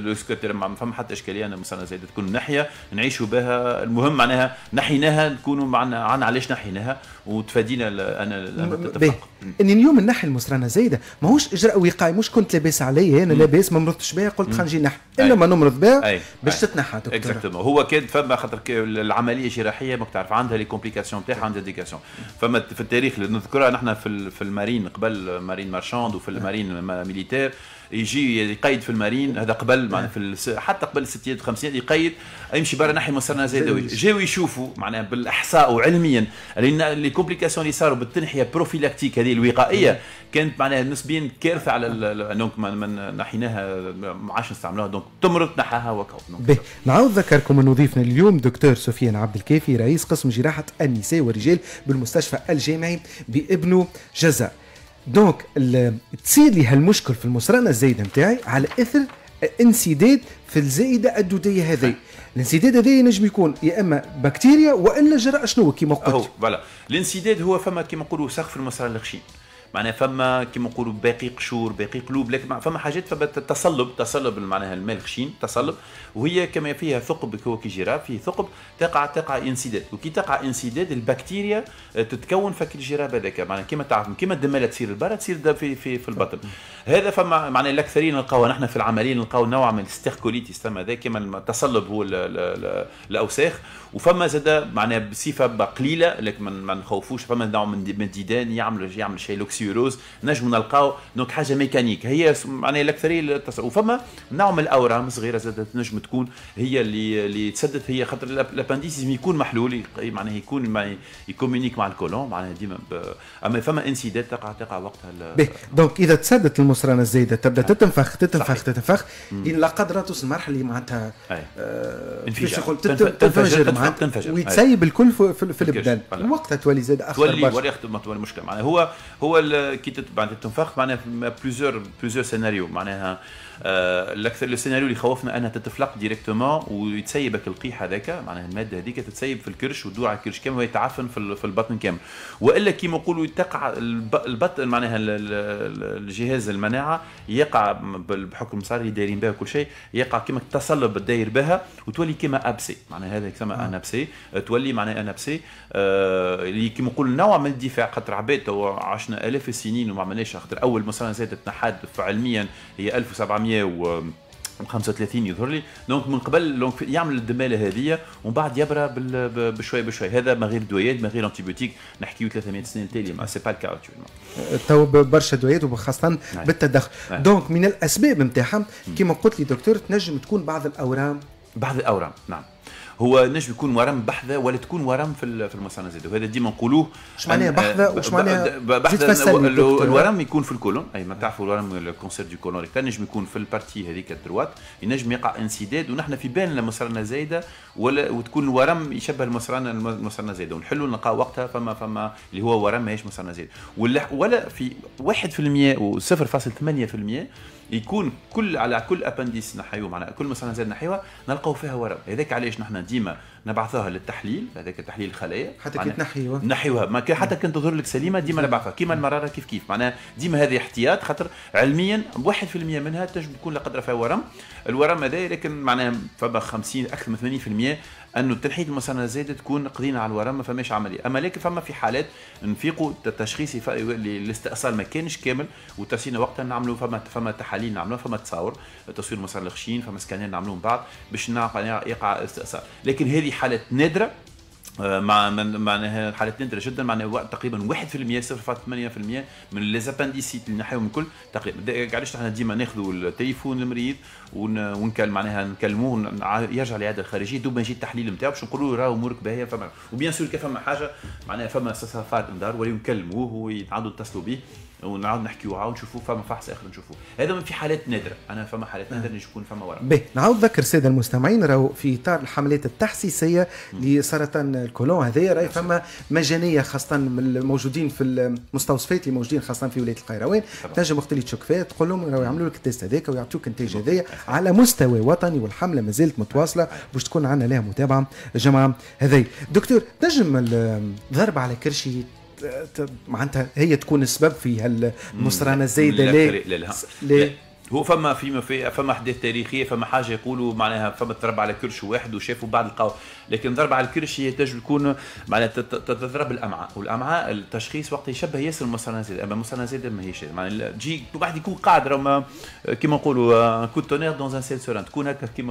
ما فما حتى اشكاليه ان مسرنه زايده تكون ناحيه نعيشوا بها. المهم معناها نحيناها نكونوا معنا عن علاش نحيناها وتفادينا انا نتفق اني اليوم النحي المسرنه زايده ماهوش اجراء وقائي، مش كنت لاباس عليا انا لاباس ما مرضتش بها قلت خلينا نجي نحي الا ما نمرض بها باش تتنحى دكتور. اكزاكتومون هو كان فما خاطر العمليه الجراحيه ما تعرف عندها لي كومبليكاسيون تاعها عندها ديكاسيون. فما في التاريخ اللي نذكرها نحن في في المارين قبل مارين مارشاند وفي المارين ميليتير يجي يقيد في المارين هذا قبل معناها في حتى قبل الستينات والخمسينات يقيد يمشي برا ناحيه مسرنه زايده، جاوا يشوفوا معناها بالاحصاء وعلميا لان لي كومبليكاسيون اللي صاروا بالتنحيه بروفيلاكتيك هذه الوقائيه كانت معناها نسبيا كارثه على دونك من نحيناها ما عادش نستعملوها، دونك تمرض نحاها وكاو. نعاود ذكركم انه ضيفنا اليوم دكتور سفيان عبد الكافي رئيس قسم جراحه النساء والرجال بالمستشفى الجامعي بابنه جزاء. دونك تصير لي هالمشكل في المسرنه الزايده نتاعي على اثر انسداد في الزايده الدوديه هذه. الانسداد هذا ينجم يكون يا اما بكتيريا والا جراء شنو كيما قلت. فوالا الانسداد هو فما كيما نقولوا سقف المسرنه الخشين معناها فما كيما نقولوا باقي قشور باقي قلوب، لكن فما حاجات فما تصلب تصلب معناها الماء الخشين تصلب، وهي كما فيها ثقب هو كي جراب فيه ثقب تقع تقع انسداد، وكي تقع انسداد البكتيريا تتكون فك الجراب هذاك معناها كما تعرف كما الدماله تصير البرة تصير في في في البطن. هذا فما معناها الاكثرين نلقاو نحن في العمليه نلقاو نوع من الاستيركوليتيس تم هذا كما التصلب هو الاوساخ، وفما زاد معناها بصفه قليله لكن ما نخوفوش فما نوع من الديدان يعمل يعمل شيء لوكسيوروز نجم نلقاو دونك حاجه ميكانيك هي معناها الاكثريه. وفما نوع من الاورام صغيره زادت نجم تكون هي اللي اللي تسدد هي خاطر الابانديسيس يكون محلول معناها يكون مع يكومونيك مع الكولون معناها ديما اما فما انسداد تقع تقع وقتها. دونك اذا تسدت المسرنه الزايده تبدا تتنفخ تتنفخ تتنفخ الى لا قدر توصل المرحله اللي معناتها انفجار تنفجر معناتها ويتسيب الكل في, في البدن وقتها تولي زاد اخطر برشا تولي ولا يخدم تولي مشكله معناها. هو هو كي بعد التنفخ معناها بليزيور بليزيور سيناريو معناها آه الاكثر السيناريو اللي خوفنا انها تتفلق ديريكتومون ويتسيبك القيح هذاك، معناها الماده هذيك تتسيب في الكرش وتدور على الكرش كامل ويتعفن في في البطن كامل، والا كيما نقولوا تقع البطن معناها الجهاز المناعه يقع بحكم صار اللي دايرين بها كل شيء، يقع كيما تصلب الداير بها وتولي كيما ابسي، معناها هذا يسمى انابسي، تولي معناها انابسي اللي كيما نقولوا نوع من الدفاع. خاطر عباد تو عشنا الاف السنين وما عملناش، خاطر اول مسرانه زادت تنحد علميا هي ألف وسبعمائة وخمسة وثلاثين يظهر لي، دونك من قبل دونك يعمل الدماله هذه ومن بعد يبرى بشوي بشوي. هذا من غير دويات من غير انتيبيوتيك، نحكيو ثلاثمائة سنه تالي ما سي با الكا تو برشا دويات وخاصه بالتدخل. دونك من الاسباب نتاعها كما قلت لي دكتور تنجم تكون بعض الاورام بعض الاورام نعم، هو نجم يكون ورم بحذا ولا تكون ورم في في المثانه زيد، وهذا ديما نقولوه. اش معناها بحذا واش معناها بحذا؟ الورم يكون في الكولون، اي ما تعرفوا الورم الكونسير دو كولون ريكتال نجم يكون في البارتي هذيك الدروات، ينجم يقع انسداد ونحن في بالنا المثانه زايده ولا وتكون الورم يشبه المثانه المثانه زايده ونحلوا نلقى وقتها فما فما اللي هو ورم ماهيش مثانه زايده، ولا ولا في واحد بالمئة و صفر فاصلة ثمانية بالمئة يكون كل على كل ابنديس نحيوه معناها كل مثلا زاد نحيوها نلقاو فيها ورم. هذاك علاش نحن ديما نبعثوها للتحليل، هذاك تحليل الخلايا حتى كي تنحيوها نحيوها ما كان حتى كنت تظهر لك سليمه ديما نبعثها كيما المراره كيف كيف، معناها ديما هذه احتياط، خاطر علميا واحد بالمئة منها تنجم تكون لا قدر فيها ورم. الورم هذا لكن معناها فما خمسين اكثر من ثمانين بالمئة انه تنحيه المثانه زايده تكون قضينا على الورم ما فماش عمليه. اما لكن فما في حالات نفيقوا التشخيص الاستئصال ما كانش كامل وتسينا وقتها نعملوا فما فما تحاليل نعملوها، فما تصاور تصوير مثلا الخشين، فما سكانين نعملوه من بعد باش يقع استئصال. لكن هذه حالات نادره مع معناها حالات نادره جدا، معناها تقريبا واحد بالمئة صفر فاصلة ثمانية بالمئة من ليزابانديسيت اللي نحيهم الكل تقريبا. علاش نحن ديما ناخذوا التليفون المريض ونكلم معناها نكلموه يرجع للعياده الخارجيه دوب ما يجي التحليل نتاعو باش نقولوا له راهو امورك باهيه. فما وبيان سور كيف فما حاجه معناها فما صفات انذار ولا نكلموه ويعاودوا يتصلوا به ونعاود نحكيوها ونشوفوا فما فحص اخر نشوفوه. هذا من في حالات نادره، انا فما حالات نادره اللي يكون فما ورم. باهي نعاود نذكر الساده المستمعين راهو في اطار الحملات التحسيسيه لسرطان الكولون هذايا راهي فما مجانيه خاصه الموجودين في المستوصفات اللي موجودين خاصه في ولايه القيروان، تنجم وقت اللي تشك فيها تقول لهم راهو يعملوا لك التيست هذاك ويعطوك النتائج هذايا على مستوى وطني، والحمله ما زالت متواصله باش تكون عندنا لها متابعه الجماعه هذي. دكتور تنجم الضربه على كرشي معناتها هي تكون السبب في هالمصرانه الزايده؟ لا لا لا, لا. هو فما فيما في فما احداث تاريخيه، فما حاجه يقولوا معناها فما تضرب على كرش واحد وشافوا بعد القاو، لكن ضرب على الكرش هي تجي تكون معناها تضرب الامعاء، والامعاء التشخيص وقت يشبه ياسر المصرانه زايده، اما المصرانه زايده ماهيش معناها تجي واحد يكون قاعد راهو كيما نقولوا كوتونير دون ان سيل سوران، تكون هكا كيما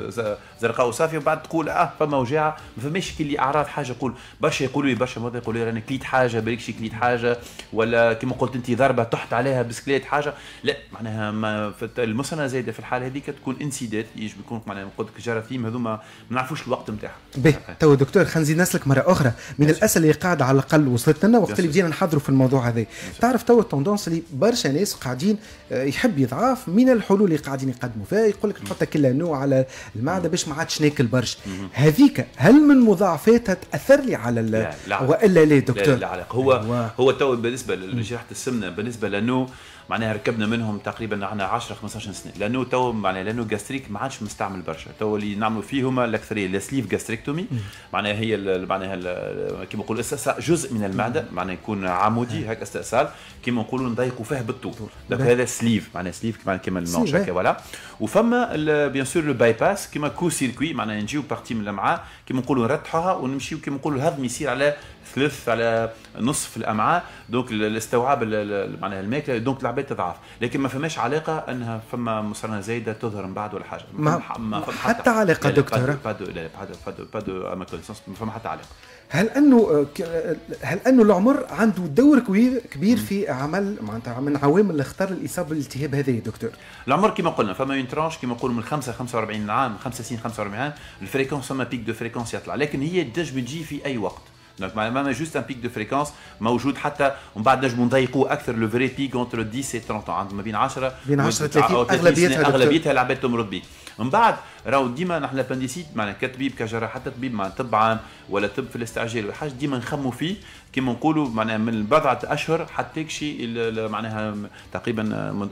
زرقاء وصافيه وبعد تقول اه فما وجاعه ما فماش كي اللي اعراض حاجه. يقول برشا يقولوا لي برشا مرضى يقولوا لي انا كليت حاجه بريكشي كليت حاجه، ولا كيما قلت انت ضربه تحت عليها بسكليت حاجه، لا معناها ما المصرانه زايده في الحاله هذيك تكون انسداد يجب يكون معناها قلت لك جراثيم هذوما ما نعرفوش الوقت نتاعها. باهي تو دكتور خلينا نزيد نسلك مره اخرى من الاسئله اللي قاعده على الاقل وصلت لنا وقت اللي بدينا نحضروا في الموضوع هذا. تعرف تو التوندونس اللي برشا ناس قاعدين يحب يضعف من الحلول اللي قاعدين يقدموا فيها، يقول لك نحط كل نوع على المعده باش ما عادش ناكل برشا. هذيك هل من مضاعفاتها تاثر لي على لا لا والا لا دكتور؟ لا لا علاقه. هو أيوة. هو تو بالنسبه لجراحه السمنه بالنسبه لانه معناها ركبنا منهم تقريبا احنا عشرة خمسطاش سنه، لانه تو معناها لانه جاستريك ما عادش مستعمل برشا، تو اللي نعملوا فيه هما الاكثريه السليف جاستريكتومي، معناها هي معناها كيما نقولوا استئصال جزء من المعده، معناها يكون عمودي هكا استئصال كيما نقولوا نضيقوا فيه بالطول، دونك هذا سليف معناها سليف كيما المانش هكا فوالا. وفما بيان سور لو باي باس كيما كو سيركوي، معناها نجيو بارتي من الامعاء كيما نقولوا نرتحوها ونمشيو كيما نقولوا الهضم يصير على ثلث على نصف الامعاء، دونك الاستوعاب معناها الماكله، دونك العباد تضعف، لكن ما فماش علاقه انها فما مصرانه زايده تظهر من بعد ولا حاجه. ما, ما حتى, حتى علاقه دكتور؟ لا لا با دو ما ما فما حتى علاقه. هل انه هل انه العمر عنده دور كبير في عمل معناتها من عوامل اللي اختار الاصابه بالالتهاب هذا يا دكتور؟ العمر كما قلنا فما اون ترانش كما نقولوا من خمسة خمسة وأربعين عام خمسة سنين خمسة وأربعين عام الفريكونس فما بيك دو فريكونس يطلع، لكن هي تنجم تجي في اي وقت، دونك معناها جوست ان بيك دو فريكونس موجود حتى ومن بعد نجموا نضيقوا اكثر لو فري بيك اونتر عشرة و ثلاثين عند ما بين عشرة بين عشرة ثلاثين اغلبيتها اغلبيتها العباد تمرض به. من بعد راهو ديما نحن الابنديسيت معناها كطبيب كجراح حتى طبيب مع طب عام ولا طب في الاستعجال ولا حاجه ديما نخموا فيه كما نقولوا معناها من بضعه اشهر حتى شيء معناها تقريبا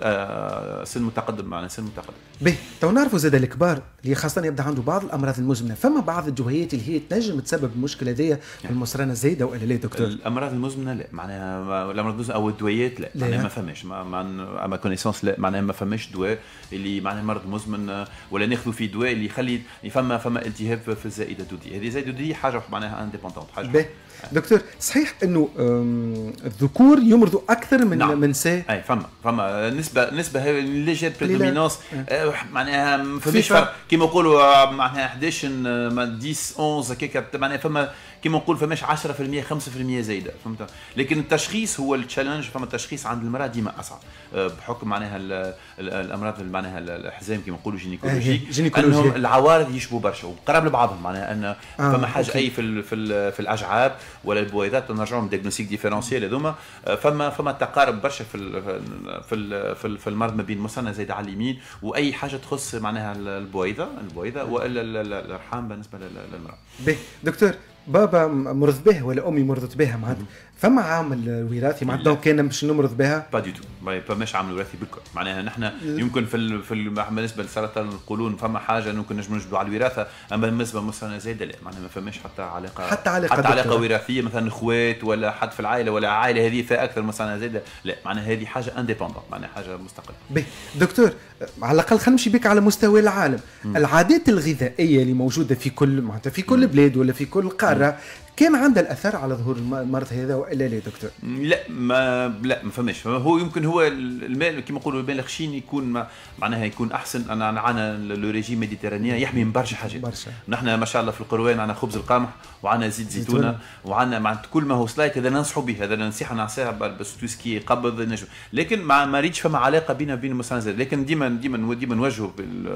سن متقدم، معناها سن متقدم. به تو نعرفوا زاد الكبار اللي خاصه يبدا عنده بعض الامراض المزمنه، فما بعض الجهيات اللي هي تنجم تسبب المشكله هذيا في المصرانه الزايده ولا لا دكتور؟ الامراض المزمنه لا، معناها الامراض المزمنه او الدويات لا، معناها ما فماش ما كونيسونس لا، معناها ما فماش دواء اللي معناها مرض مزمن ولا ناخذوا فيه دواء اللي يخلي فما فما التهاب في الزائده الدوديه. هذه الزائده الدوديه حاجه معناها انديبوندونت حاجه. دكتور صحيح انه الذكور يمرضوا اكثر من نعم. من نساء؟ اي فما فما نسبه نسبه ليجير بريدومينونس معناها ما فماش فرق كيما نقولوا معناها احداش عشرة احداش هكاك معناها فما كيما نقول فماش عشرة بالمئة خمسة بالمئة زايده فهمت. لكن التشخيص هو التشالنج، فما التشخيص عند المراه ديما اصعب بحكم معناها الامراض معناها الحزام كيما نقولوا جينيكولوجيك، انهم العوارض يشبهوا برشا وقراب لبعضهم، معناها ان آه. فما حاجه أوكي. اي في في, في الاجعاب ولا البويضات نرجعوا من ديagnostic ديفيرونسيال هذوما، فما فما تقارب برشا في في في, في المرض ما بين المثنى زايده على اليمين واي حاجه تخص معناها البويضه البويضه والا الارحام بالنسبه للمراه. به دكتور بابا مرض به ولا امي مرضت بها معناتها فما عامل وراثي معناتها دونك كان باش نمرض بها؟ با دي تو ما فماش عامل وراثي بالكل، معناها نحن يمكن في في بالنسبه لسرطان القولون فما حاجه ممكن نجموا نجبدوا على الوراثه، اما بالنسبه مثلا زايده لا، معناها ما فماش حتى علاقه حتى علاقه حتى علاقه وراثيه مثلا اخوات ولا حد في العائله ولا عائله هذه فيها اكثر مثلا زايده لا، معناها هذه حاجه انديبوندونت، معناها حاجه مستقله. به دكتور على الاقل خلينا نمشي بك على مستوى العالم، م. العادات الغذائيه اللي موجوده في كل معناتها في كل بلاد ولا في كل قاره كان عندها الاثر على ظهور المرض هذا والا لا دكتور؟ لا ما لا ما فماش، هو يمكن هو الماء كما نقولوا الماء الخشين يكون معناها يكون احسن. انا عندنا لو ريجيم ميديتيرانيان يحمي من برشا حاجات برشا. نحن ما شاء الله في القروان عندنا خبز القمح وعندنا زيت زيتونه وعندنا مع كل ما هو سلايت هذا ننصحوا به، هذا نصيحه نعطيها بس توسكي قبض نجم، لكن ما ما ريتش فما علاقه بينه وبين مثلا زاد. لكن ديما ديما ديما نوجهوا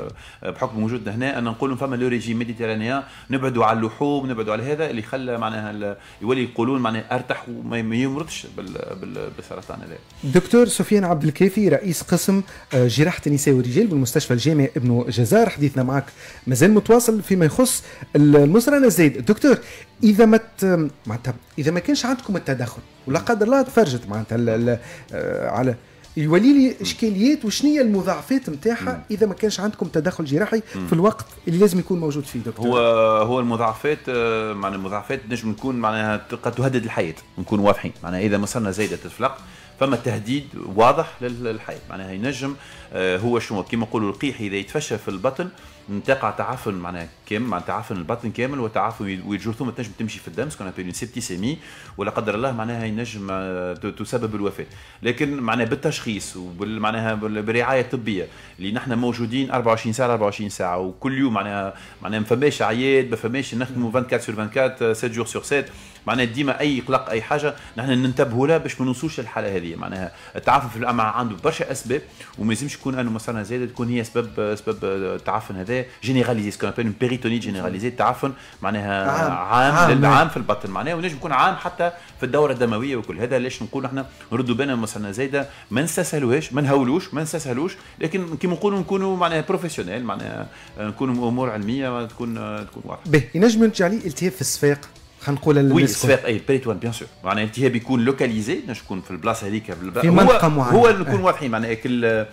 بحكم وجودنا هنا ان نقولوا فما لو ريجيم ميديتيرانيان نبعدوا على اللحوم نبعدوا على هذا اللي خلى معناها يولي يقولون معناها ارتاح وما يمرضش بالسرطان هذا. دكتور سفيان عبد الكافي رئيس قسم جراحه النساء والرجال بالمستشفى الجامعي ابن جزار، حديثنا معك مازال متواصل فيما يخص المصرانه الزايده. دكتور اذا ما معناتها اذا ما كانش عندكم التدخل ولا قدر الله تفرجت معناتها على يولي لي اشكاليات وشنية المضاعفات نتاعها اذا ما كانش عندكم تدخل جراحي مم. في الوقت اللي لازم يكون موجود فيه دكتور؟ هو هو المضاعفات معناها المضاعفات نجم نكون معناها قد تهدد الحياه، نكون واضحين معناها اذا مثلا زايده تتفلق فما تهديد واضح للحياه، معناها ينجم هو شنو كيما نقولوا القيح اذا يتفشى في البطن تقع تعفن معناها كامل مع تعفن البطن كامل وتعفن والجرثومه تنجم تمشي في الدم سكون ابل سيبتيسيمي ولا قدر الله معناها ينجم تسبب الوفاه. لكن معناها بالتشخيص ومعناها بالرعايه الطبيه اللي نحن موجودين أربعة وعشرين ساعه أربعة وعشرين ساعه وكل يوم معناها معناها ما فماش عياد ما فماش نخدموا أربعة وعشرين سور أربعة وعشرين سبعة جور سور سبعة، معناها ديما اي قلق اي حاجه نحن ننتبهوا لها باش ما نوصلوش للحاله هذه. معناها التعفن في الامعاء عنده برشا اسباب وما لازمش يكون انه مثلا زايده تكون هي سبب سبب التعفن هذا جينيراليزي سكون ابل بيريتونيت جينيراليزي، التعفن معناها عام عام, عام في البطن معناها ونجم يكون عام حتى في الدوره الدمويه وكل هذا. ليش نقول نحن نردوا بالنا مثلا زايده ما نستسهلوهاش ما نهولوش ما نستسهلوش، لكن كيما نقولوا نكونوا معناها بروفيسيونيل معناها نكونوا امور علميه تكون تكون واضحه. باهي ينجم نرجع لي التهاب في الصفاق خلينا نقول وي الصفاق اي بريتوان بيان سور معناها التهاب يكون لوكاليزي باش يكون في البلاصه هذيك في منطقه معينه هو نكون واضحين معناها كل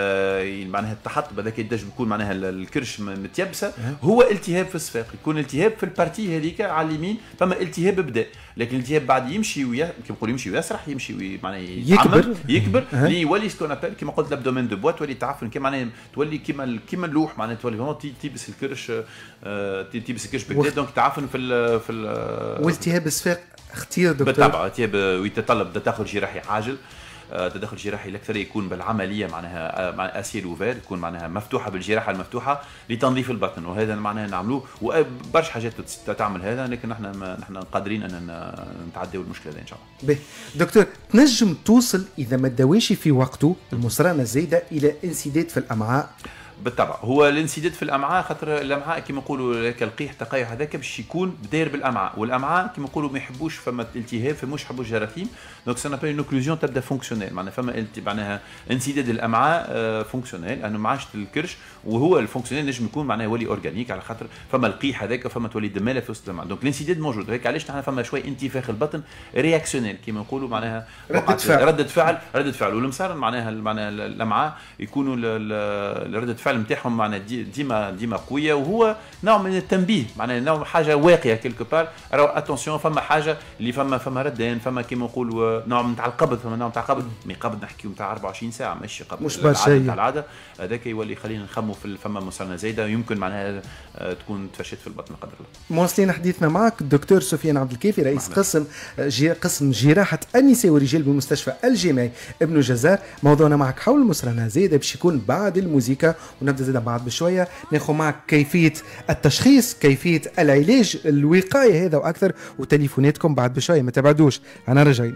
آه معناها التحطب هذاك يدج يكون معناها الكرش متيبسه هو التهاب في الصفاق، يكون التهاب في البارتي هذيك على اليمين فما التهاب بدا، لكن الالتهاب بعد يمشي ويا كيما نقولوا يمشي ويسرح يمشي معناها يكبر يكبر اللي يولي سكون ابل كيما قلت لابدومين دو بوا تولي تعفن كيما معناها تولي كيما كيما اللوح معناها تولي تيبس الكرش آه تيبس الكرش بكدا دونك تعفن في ال في ال والتهاب الصفاق اختيار دكتور بالطبع التهاب ويتطلب تدخل جراحي عاجل، تدخل جراحي الاكثر يكون بالعمليه معناها مع اسيل اوفير تكون معناها مفتوحه بالجراحه المفتوحه لتنظيف البطن، وهذا معناها نعملوه وبرشا حاجات تعمل هذا، لكن نحن نحن قادرين ان نتعداو المشكله هذه ان شاء الله. باهي دكتور تنجم توصل اذا ما داويش في وقته المصرانه الزايده الى انسداد في الامعاء؟ بالطبع هو الانسداد في الامعاء، خاطر الامعاء كما نقولوا القيح تقيح هذاك باش يكون داير بالامعاء، والامعاء كما نقولوا ما يحبوش فما التهاب، فماش يحبوش جراثيم، دونك سا نابيل نوكلوزيون تبدا فونكسيونيل، معناها فما معناها انسداد الامعاء فونكسيونيل، انه ما عادش الكرش، وهو الفونكسيونيل نجم يكون معناها يولي اورجانيك على خاطر فما القيح هذاك، فما تولي دماله في وسط الامعاء، دونك الانسداد موجود. هيك علاش نحن فما شوي انتفاخ البطن رياكسيونيل كما نقولوا، معناها ردة فعل ردة فعل ردة فعل والمصار معناها معناها الامعاء يكونوا ردة فعل نتاعهم معناها ديما ديما قويه، وهو نوع من التنبيه، معناها نوع حاجه واقعه كيلكو بار، راهو اتونسيون فما حاجه اللي فما فما ردان، فما كيما نقولوا نوع نتاع القبض، فما نوع نتاع قبض، مي قبض نحكيو نتاع أربعة وعشرين ساعه ماشي قبض مش برشا نتاع العاده، هذاك يولي يخلينا نخموا في فما مسرنه زايده، يمكن معناها تكون تفشت في البطن قدر الله. مواصلين حديثنا معك الدكتور سفيان عبد الكافي، رئيس قسم جي قسم جراحه النساء والرجال بالمستشفى الجامعي ابن جزار. موضوعنا معك حول المسرنه زايده باش يكون بعد الموسيقى، ونبدا زاده بعد بشويه ناخذ معك كيفيه التشخيص، كيفيه العلاج، الوقايه هذا واكثر، وتليفوناتكم بعد بشويه، ما تبعدوش انا راجعين.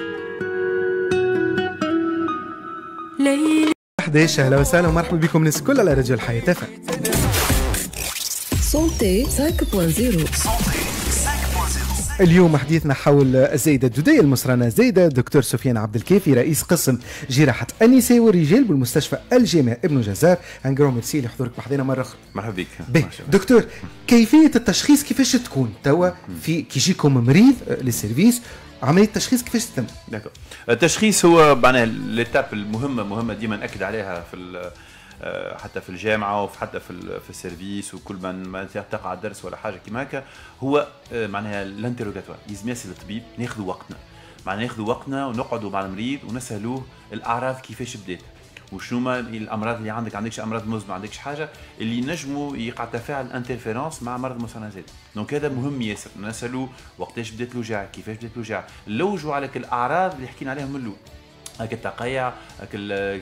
أحد عشر اهلا وسهلا ومرحبا بكم الناس الكل على راديو الحياه تفا سونتي خمسة فاصلة صفر. اليوم حديثنا حول الزايدة الدودية المسرنة زايدة. دكتور سفيان عبد الكافي رئيس قسم جراحة النساء والرجال بالمستشفى الجامعي ابن جزار. انقرو ميرسي لحضورك بحضينا مرة أخرى. مرحبا بك. دكتور، كيفية التشخيص كيفاش تكون توا في كي يجيكم مريض للسيرفيس، عملية التشخيص كيفاش تتم؟ التشخيص هو معناها الاتاب المهمة مهمة ديما نأكد عليها في حتى في الجامعه وحتى في في السيرفيس، وكل من ما تقع درس ولا حاجه كيما هكا، هو معناها الانتروغاتوار. لازم ياسر الطبيب ناخذوا وقتنا، معناها ناخذوا وقتنا ونقعدوا مع المريض ونسالوه الاعراض كيفاش بدات، وشنو ما الامراض اللي عندك، عندكش امراض مزمنه، ما عندكش حاجه اللي نجموا يقع تفاعل انترفيرونس مع مرض مسرطان زايد. دونك هذا مهم ياسر، نسالوه وقتاش بدات الوجع، كيفاش بدات الوجع، نلوجوا على الاعراض اللي حكينا عليهم من الاول، هاك التقيع، هاك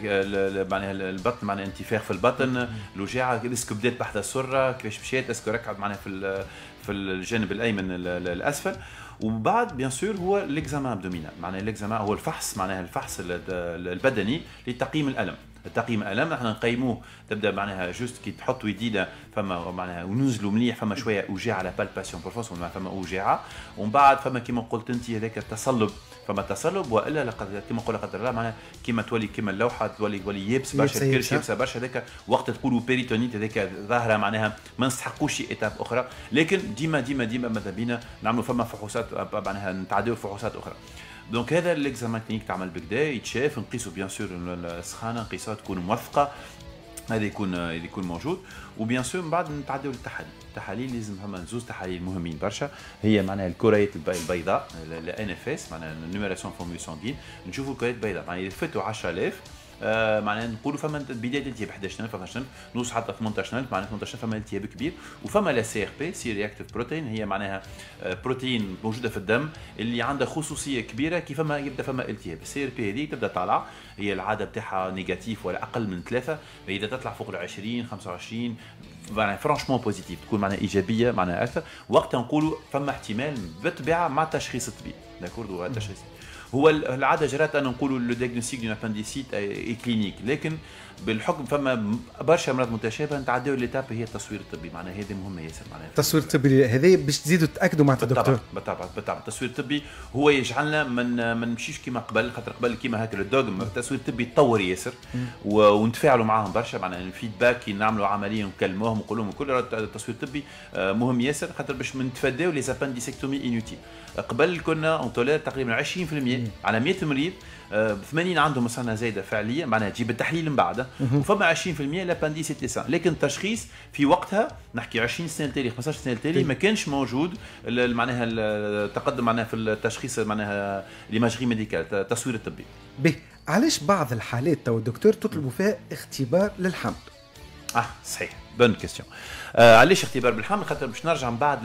معناها البطن، معناها انتفاخ في البطن، الوجاعه، اسكو بدات بحذا السره، كيفاش مشيت، اسكو ركعت معناها في في الجانب الايمن الاسفل. وبعد بيان سور هو ليكزامان ابدومينال، معناها ليكزامان هو الفحص، معناها الفحص البدني لتقييم الالم. التقييم الالم نحن نقيموه، تبدا معناها جوست كي تحطوا يدينا فما معناها وننزلوا مليح، فما شويه اوجاع على بالباسيون بروفونس، فما اوجاع، ومن بعد فما كيما قلت انت هذاك التصلب، فما تصلب، والا لقد كيما نقول قدر الله معناها كيما تولي كيما اللوحه تولي تولي يابس برشا، الكرش يابسه برشا، هذاك وقت تقولوا بيريتونيت، هذاك ظاهره معناها ما نستحقوش ايتاب اخرى، لكن ديما ديما ديما ماذا بينا نعملوا فما فحوصات معناها نتعداو فحوصات اخرى. دونك هذا الاكزامان كلينيك تعمل بكدا، يتشاف، نقيسوا بيان سور السخانه، نقيسوها تكون موثقه، هذا يكون يكون موجود، وبيان سور من بعد نتعداو للتحاليل. التحاليل لازم فما زوز تحاليل مهمين برشا، هي معناها الكريات البيضاء الان اف اس، معناها النيميراسيون فورمول سانغين، نشوفوا الكريات البيضاء معناها اذا فاتوا عشرة آلاف، آه معناها نقولوا فما بدايه التهاب إحدى عشر ألف اثنا عشر ألف، نوصل حتى ثمانية عشر ألف، معناها ثمانية عشر ألف فما التهاب كبير. وفما لا سي ار بي، سي رياكتيف بروتين، هي معناها آه بروتين موجوده في الدم اللي عندها خصوصيه كبيره كيف فما يبدا فما التهاب. السي ار بي هذه تبدا طالعه، هي العاده بتاعها نيجاتيف ولا اقل من ثلاثه، فاذا تطلع فوق ال عشرين خمسة وعشرين معناها فرانشمون بوزيتيف، تكون معناها ايجابيه معناها اكثر، وقتها نقولوا فما احتمال بالطبيعه مع التشخيص الطبي. داكورد، هو التشخيص هو العاده جرات ان نقولوا لو دياغنوستيك دون ابانديسيت اي كلينيك، لكن بالحكم فما برشا امراض متشابهه نتعداو ليتاب هي التصوير الطبي، معناها هذه مهمه ياسر. معناها التصوير الطبي هذا باش تزيدوا تاكدوا مع الدكتور. بالطبع بالطبع التصوير الطبي هو يجعلنا من ما نمشيش كيما قبل، خاطر قبل كيما هكا الدوغم، التصوير الطبي تطور ياسر ونتفاعلوا معاهم برشا، معناها الفيدباك كي نعملوا عمليه ونكلموهم ونقول لهم كل التصوير الطبي مهم ياسر، خاطر باش نتفاداو لي زابانديسكتومي انوتيل. قبل كنا اون تولير تقريبا عشرين بالمئة على مئة مريض، ثمانين عندهم مسرطان زايده فعليا، معناها تجيب التحليل من بعده، وفما عشرين بالمئة لابانديس اتسان، لكن التشخيص في وقتها نحكي عشرين سنه التالي خمسة عشر سنه التالي ما كانش موجود معناها التقدم معناها في التشخيص معناها ليماجري ميديكال، التصوير الطبي. به علاش بعض الحالات تو الدكتور تطلبوا فيها اختبار للحمل؟ اه صحيح، بون كيستيون. آه علاش اختبار بالحمل؟ خاطر باش نرجع من بعد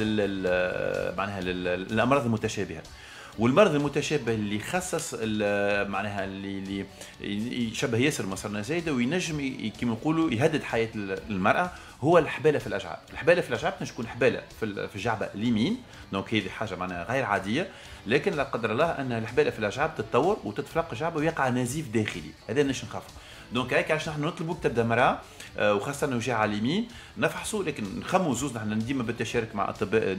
لل معناها للامراض المتشابهه، والمرض المتشابه اللي خصص معناها اللي يشبه ياسر مسرطان زايده وينجم كيما نقولوا يهدد حياه المراه، هو الحباله في الاجعاب. الحباله في الاجعاب تنجم تكون حباله في في الجعبه اليمين، دونك هذه حاجه معناها غير عاديه، لكن لا قدر الله ان الحباله في الاجعاب تتطور وتتفرق الجعبه ويقع نزيف داخلي، هذا نش نخافوا. دونك هيك عشان نحن نطلبوا تبدا مراه وخاصه الوجاعه على اليمين نفحصوا، لكن نخموا زوز نحن ديما بالتشارك مع اطباء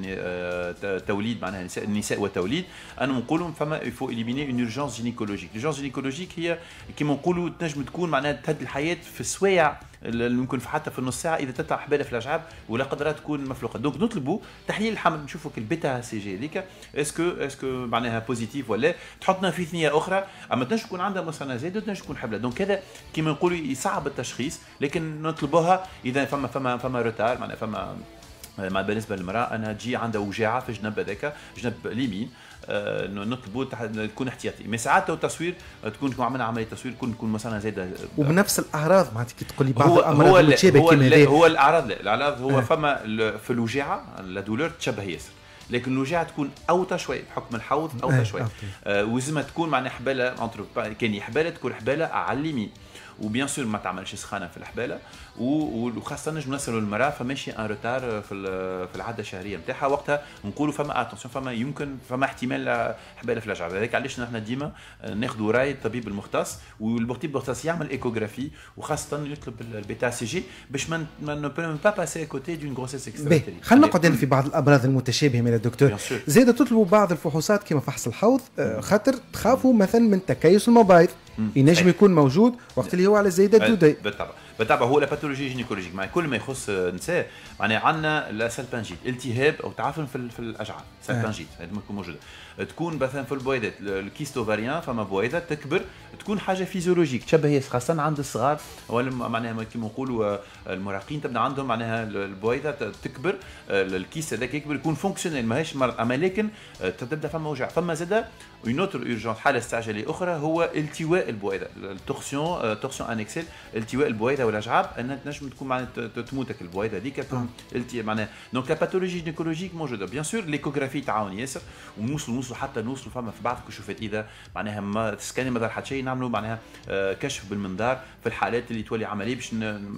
توليد معناها النساء النساء والتوليد انه نقولوا فما يفو اليميني اون اورجونس جينيكولوجيك. الاورجونس جينيكولوجيك هي كيما نقولوا تنجم تكون معناها تهدي الحياه في سوايع ممكن حتى في نص ساعه اذا تطلع حباله في الاجعاب ولا قدرها تكون مفلوقه. دونك نطلبوا تحليل الحمل نشوفوا البيتا سي جي هذيك اسكو اسكو معناها بوزيتيف ولا تحطنا في ثنيه اخرى، اما تنجم تكون عندها مثلا زايده وتنجم تكون حبله. دونك هذا كيما نقولوا يصعب التشخيص، لكن نطلبوها اذا فما فما فما روتار معناها فما مع بالنسبه للمراه انها تجي عندها وجاعه في جنب هذاك جنب اليمين آه نطلبوا تكون احتياطي. مي ساعات التصوير تكون عملنا عمليه تصوير تكون تكون مثلا زايده وبنفس الاعراض معناتها كي تقول لي بعض هو الامراض هو المتشابهه هو, كيما هذه هو الاعراض لا الاعراض هو آه. فما في الوجاعه لا دولور تشبه ياسر، لكن الوجاعه تكون اوطى شوي بحكم الحوض اوطى شوي آه ولازم تكون معناها حباله كان حباله تكون حباله على اليمين، وبيان سور ما تعملش سخانه في الحباله، وخاصه نجم نصلوا للمراه فماشي ان روتار في في العاده الشهريه نتاعها، وقتها نقولوا فما اتونسيون فما يمكن فما احتمال حباله في الاجعاب. هذاك علاش نحن ديما ناخذوا راي الطبيب المختص، والطبيب المختص يعمل ايكوغرافي وخاصه يطلب البيتا سي جي باش ما نو با باسي كوتي دون غروسيس اكسترا. خلينا نقعد في بعض الامراض المتشابهه من الدكتور. زيد تطلبوا بعض الفحوصات كما فحص الحوض خاطر تخافوا مثلا من تكيس المبايض ينجم يكون موجود وقت اللي هو على الزايده الدوديه. بالطبع بالطبع هو الباثولوجي جينيكولوجيك مع كل ما يخص النساء معناها عندنا السلبانجيت التهاب او تعفن في في الاجعاب سلبانجيت هذه تكون موجوده، تكون مثلا في البويضات الكيست اوفاريان فما بويضه تكبر تكون حاجه فيزيولوجيك تشبه خاصه عند الصغار ولا معناها كيما نقولوا المراهقين تبدا عندهم معناها البويضه تكبر الكيست هذاك يكبر يكون فونكسيونيل ماهيش مرض، اما لكن تبدا فما وجع. فما زاد اون اوتر اورجونس حاله استعجاليه اخرى هو التواء البويضه التورسيون تورسيون انكسيل التواء البويضه والاجعاب انها تنجم تكون معناها تموتك البويضه هذيك التي معناها. دونك لا باثولوجي جينيكولوجيك موجوده بيان سور ليكوغرافي تعاون ياسر ونوصلوا نوصلوا حتى نوصلوا فما في بعض الكشوفات اذا معناها ما سكاني ما دار حتى شيء نعملوا معناها كشف بالمنظار في الحالات اللي تولي عمليه باش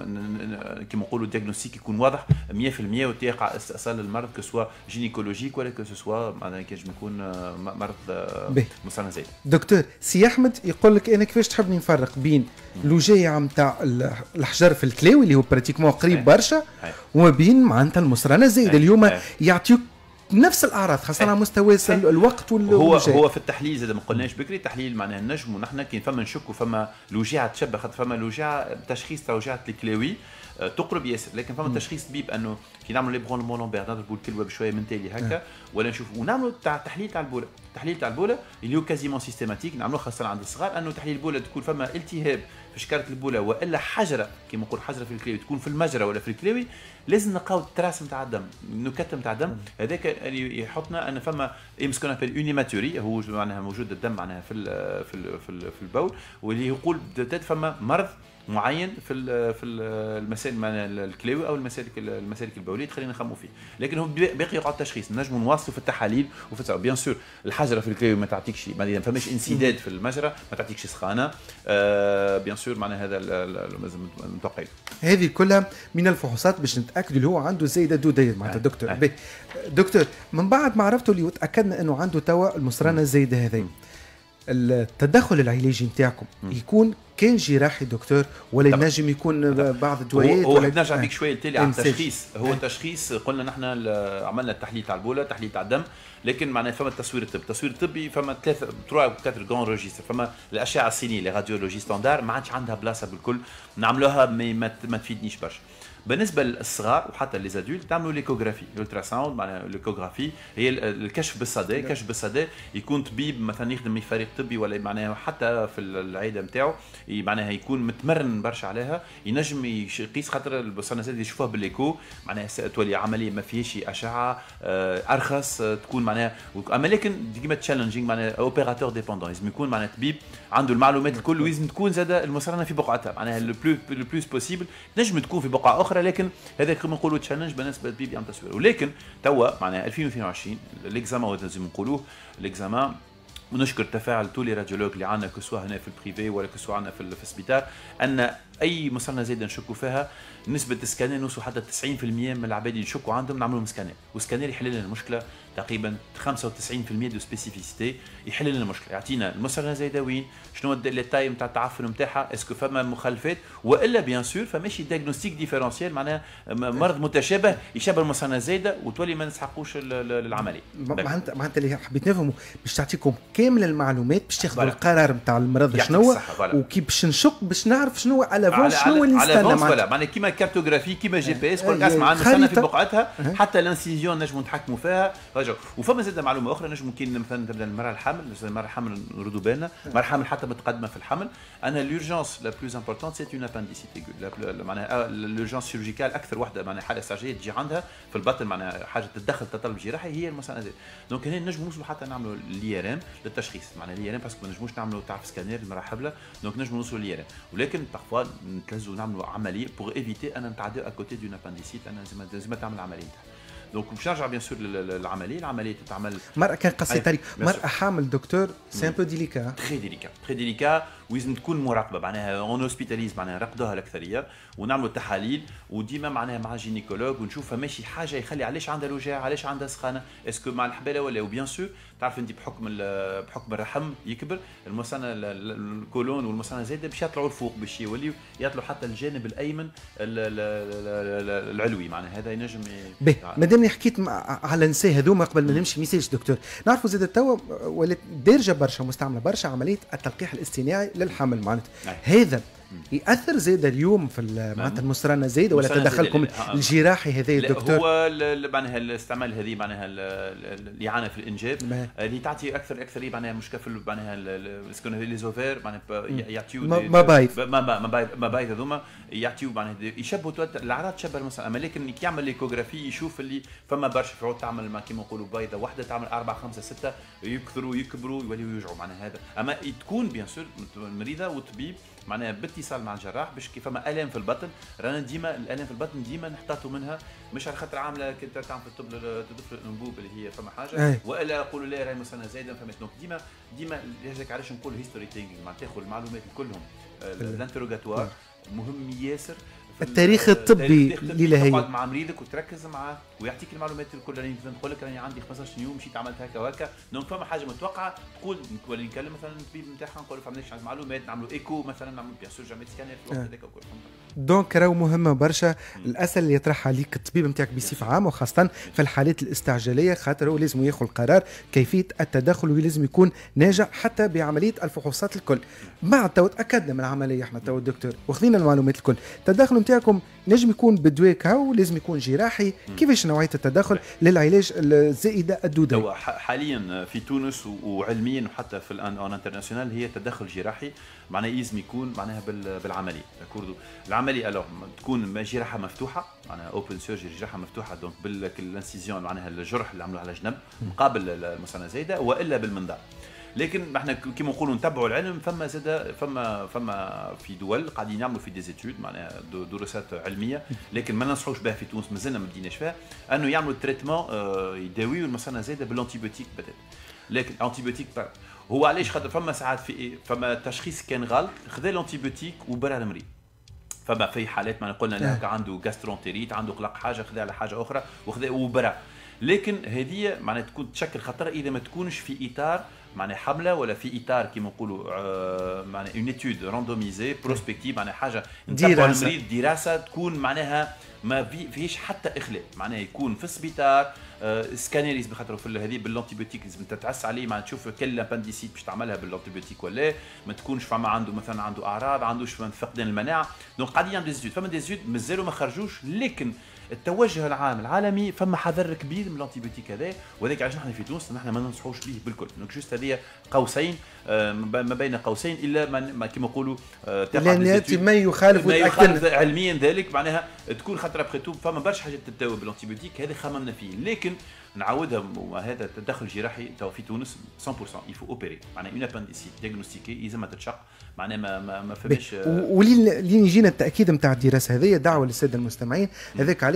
كيما نقولوا الدياغنوستيك يكون واضح مية في المية وتيقع استئصال المرض كسوا جينيكولوجيك ولا كسوا معناها كيفاش يكون مرض مثلا زي. دكتور سي احمد يقول لك انا كيفاش تحبني نفرق بين الوجاعه نتاع الحجر في الكلاوي اللي هو براتيكمون قريب برشا وما بين معناتها المصرانه الزايده اليوم يعطيوك نفس الاعراض خاصه على مستوى الوقت وال هو هو في التحليل زاد ما قلناش بكري التحليل معناها النجم ونحن كاين فما نشكوا فما الوجاعه تشبه خاطر فما الوجاعه تشخيص تاع وجاعه الكلاوي تقرب ياسر، لكن فما تشخيص طبيب انه كي نعملوا لي برون لومبير نضربوا الكلوه بشويه من تالي هكا ولا نشوف ونعملوا تاع تحليل تاع البوله. التحليل تاع البوله اللي هو كازيمون سيستيماتيك نعملوه خاصه عند الصغار انه تحليل البوله تكون فما التهاب في شكاره البوله والا حجره كيما نقول حجره في الكلاوي تكون في المجرى ولا في الكلاوي لازم نلقاو التراس نتاع الدم النكت نتاع الدم هذاك اللي يحطنا ان فما امسكون ابل اونيماتوري هو معناها موجود الدم معناها في ال في ال في, ال في البول واللي يقول فما مرض معين في ال في المسائل معناها الكلاوي او المسالك المسالك البوليه تخلينا نخموا فيه، لكن هو باقي يقعد التشخيص نجموا نواصلوا في التحاليل وفي بيان سور الحجره في الكلاوي ما تعطيكش ما فماش انسداد في المجرى ما تعطيكش سخانه آه بيان سور معناها هذا لازم نتوقع. هذه كلها من الفحوصات باش نتاكدوا اللي هو عنده زايده دوديه معناتها دكتور. آه. دكتور من بعد ما عرفتوا اللي وتاكدنا انه عنده توا المصرانه الزايده هذه التدخل العلاجي نتاعكم يكون كان جراحي دكتور ولا ينجم يكون بعض الدويات هو ولا نرجع بيك شويه تالي على التشخيص. هو التشخيص قلنا نحن عملنا التحليل تاع البوله تحليل تاع الدم، لكن معناها فما التصوير الطبي التصوير الطبي فما ثلاثه تروا كاتر غون روجيستر فما الاشعه السينيه لي راديولوجي ستاندار ما عادش عندها بلاصه بالكل نعملوها ما, ما تفيدنيش برشا. بالنسبه للصغار وحتى لي زادولت تعملوا ليكوغرافي الالترا ساوند معناها الليكوغرافي هي الكشف بالصدى كشف بالصدى يكون طبيب مثلا يخدم في فريق طبي ولا معناها حتى في العياده نتاعو معناها يكون متمرن برشا عليها ينجم يقيس خاطر البصانه زاد يشوفوها بالليكو معناها تولي عمليه ما فيهاش اشعه ارخص تكون معناها اما لكن ديما تشالنجينغ معناها اوبيراتور ديبوندون لازم يكون معناها طبيب عنده المعلومات الكل ولازم تكون زاد المصرانه في بقعتها معناها لو بلو لو بلوس بوسيبل نجم تكون في بقعه اخرى لكن هذا كما نقولوا تشالنج بالنسبه للبيبي عم تصوير. ولكن توا معناها ألفين واثنين وعشرين ليكزامان لازم نقولوه ليكزامان ونشكر تفاعل تولي راديولوج اللي عندنا كسوا هنا في البريفي ولا كسوا عندنا في في السبيطار ان اي مسرنا زايده نشكوا فيها نسبه السكانير نوصل حتى تسعين بالمئة من العباد اللي يشكوا عندهم نعملوا لهم سكانير، والسكانير يحل لنا المشكله تقريبا خمسة وتسعين بالمئة دو سبيسيفيسيتي، يحل لنا المشكله، يعطينا المسرنا زايده وين، شنو لي تاي نتاع التعفن نتاعها، اسكو فما مخالفات والا بيان سور فماشي دياغنوستيك ديفيرونسيال معناها مرض متشابه يشبه المسرنا زايده وتولي ما نسحقوش العمليه. معناتها معناتها اللي حبيت نفهمه باش تعطيكم كامل المعلومات باش تاخذوا القرار نتاع المرض شنو وكي باش نشق باش نعرف شنو على فون شنو اللي نستنى معناتها معناها كيما كارتوغرافي كيما جي بي اس كل اسمع عندنا نستنى في بقعتها حتى الانسيزيون نجموا نتحكموا فيها. وفما زاد معلومه اخرى نجم ممكن مثلا تبدا المراه الحامل المراه الحامل نردوا بالنا المراه الحامل حتى متقدمه في الحمل انا لورجونس لا بلوز امبورطونت سي اون ابانديسيت ايغو معناها لورجونس سيرجيكال اكثر وحده معناها حاله استعجاليه تجي عندها في البطن معناها حاجه تتدخل تطلب جراحي هي المساله هذه. دونك هنا نجموا نوصلوا حتى نعملوا لي ار ام للتشخيص معناها لي ار ام باسكو ما نجموش نعملوا تعرف سكانير المراه حبله دونك نجموا نوصلوا لي ار ام ولكن بارفوا نتلزوا نعملوا عمليه بور ايفيتي ان نتعداو اكوتي دون ابانديسيت انا لازم لازم تعمل عمليه نتاعها. دونك باش نرجع بيان سور للعمليه، العمليه تتعمل مرأة كان قصي تاريخ مرأة حامل دكتور سي ان بو ديليكا تري ديليكا تري ديليكا ولازم تكون مراقبه معناها اون هوسبيتاليز معناها رقدوها الاكثريه ونعملوا تحاليل وديما معناها مع جينيكولوج ونشوفها ماشي حاجه يخلي علاش عندها الوجع علاش عندها سخانه اسكو مع الحباله ولا وبيان سور تعرف انت بحكم بحكم الرحم يكبر المثانه الكولون والمثانه زايده باش يطلعوا الفوق باش يوليوا يطلعوا حتى الجانب الايمن العلوي معناها هذا ينجم مادامني حكيت على النساء هذوما قبل ما نمشي ميساج دكتور نعرفوا زاد توا ولات دارجه برشا مستعمله برشا عمليه التلقيح الاصطناعي للحمل معناتها هذا ياثر زاد اليوم في معناتها المسرنه زايده ولا تدخلكم الجراحي هذا يا دكتور؟ هو معناها الاستعمال هذه معناها الاعانه في الانجاب اللي تعطي اكثر اكثر معناها مشكل في معناها سكون لي زوفير معناها يعطيو مبايض مبايض هذوما يعطيو معناها يشبهوا الاعراض تشبه المسألة اما لكن كي يعمل ليكوغرافي يشوف اللي فما برشا فروض تعمل كيما نقولوا بيضه واحده تعمل أربعة خمسة ستة يكثروا يكبروا يوليوا يوجعوا معناها هذا اما تكون بيان سور المريضه والطبيب معناها باتصال مع الجراح باش كيف فما الام في البطن رانا ديما الالام في البطن ديما نحتاطوا منها مش على خاطر عامله كنت تعمل في الطب تدخل الانبوب اللي هي فما حاجه والا يقولوا لا راهي مسنه زايده فما دونك ديما ديما لهذاك علاش نقول هيستوري تيكينغ معناتها تاخذ المعلومات كلهم الانتروغاتوار مهم ياسر التاريخ الطبي اللي لهي تقعد مع مريضك وتركز معاه ويعطيك المعلومات الكل اللي نقول لك راني عندي خمسة عشر يوم مشيت عملت هكا وهكا دونك فما حاجه متوقعه تقول نقول نكلم مثلا الطبيب نتاعها نقول له فهمناش معلومات نعملوا ايكو مثلا نعمل بيان سور جامي سكانير في الوقت هذاك وكل دونك راهو مهمه برشا الاسئله اللي يطرحها عليك الطبيب نتاعك بصفه عامه وخاصه في الحالات الاستعجاليه خاطر هو لازم ياخذ قرار كيفيه التدخل ولازم يكون ناجح حتى بعمليه الفحوصات الكل. بعد تو تاكدنا من العمليه احنا تو الدكتور واخذين المعلومات الكل التدخل نتاعكم نجم يكون بدواء كاو لازم يكون جراحي كيفاش نوعيه التدخل للعلاج الزائده الدوديه؟ حاليا في تونس وعلميا وحتى في الان انترناسيونال هي تدخل جراحي معناه لازم يكون معناها بالعمليه داكوردو العمليه الوغ تكون جراحه مفتوحه معناها اوبن سيرجري جراحه مفتوحه دونك بالانسيزيون معناها الجرح اللي عملوه على جنب مقابل المثانه زايده والا بالمنظار. لكن احنا كيما نقولوا نتبعوا العلم فما زاد فما فما في دول قاعدين يعملوا في ديزيتود معناها دراسات علميه لكن ما ننصحوش بها في تونس مازلنا ما بديناش فيها انه يعملوا التريتمون يداويوا المثانه زايده بالانتيبيوتيك بدات لكن الانتيبيوتيك هو علاش خاطر فما ساعات في فما تشخيص كان غلط خذا الانتيبيوتيك وبرا المريض فما في حالات ما قلنا له عنده جاسترونتيريت عنده قلق حاجه خذا على حاجه اخرى وخذا وبرا لكن هذه معناها تكون تشكل خطر اذا ما تكونش في اطار معناها حمله ولا في اطار كيما نقولوا آه معناها اون ايتود راندوميزي بروسبكتيف معناها حاجه نتبعوا المريض دراسه تكون معناها ما في فيش حتى اخلاء معناها يكون في السبيطار آه سكانيريز بخاطر في هذه بالانتيبيوتيك لازم تتعس عليه معناها تشوف كل ابانديسيت باش تعملها بالانتيبيوتيك ولا ما تكونش فما عنده مثلا عنده اعراض عندوش فقدان المناعه دونك قاعدين يعملوا ديزيتود فما ديزيتود مازالوا ما خرجوش لكن التوجه العام العالمي فما حذر كبير من الانتيبيوتيك هذا وذلك علاش نحن في تونس نحن ما ننصحوش به بالكل دونك جوست هذه قوسين ما بين قوسين الا ما كيما نقولوا لان ما يخالف ما يخالف علميا ذلك معناها تكون خاطر ابخي تو فما برشا حاجات تتداوى بالانتيبيوتيك هذه خممنا فيه لكن نعاودها وهذا التدخل الجراحي تو في تونس مية بالمية يفو اوبيري معناها اون ابانديسيت دياغنوستيكي لازم تتشق معناها ما ما فماش ولين يجينا التاكيد نتاع الدراسه هذه دعوه للساده المستمعين هذاك علاش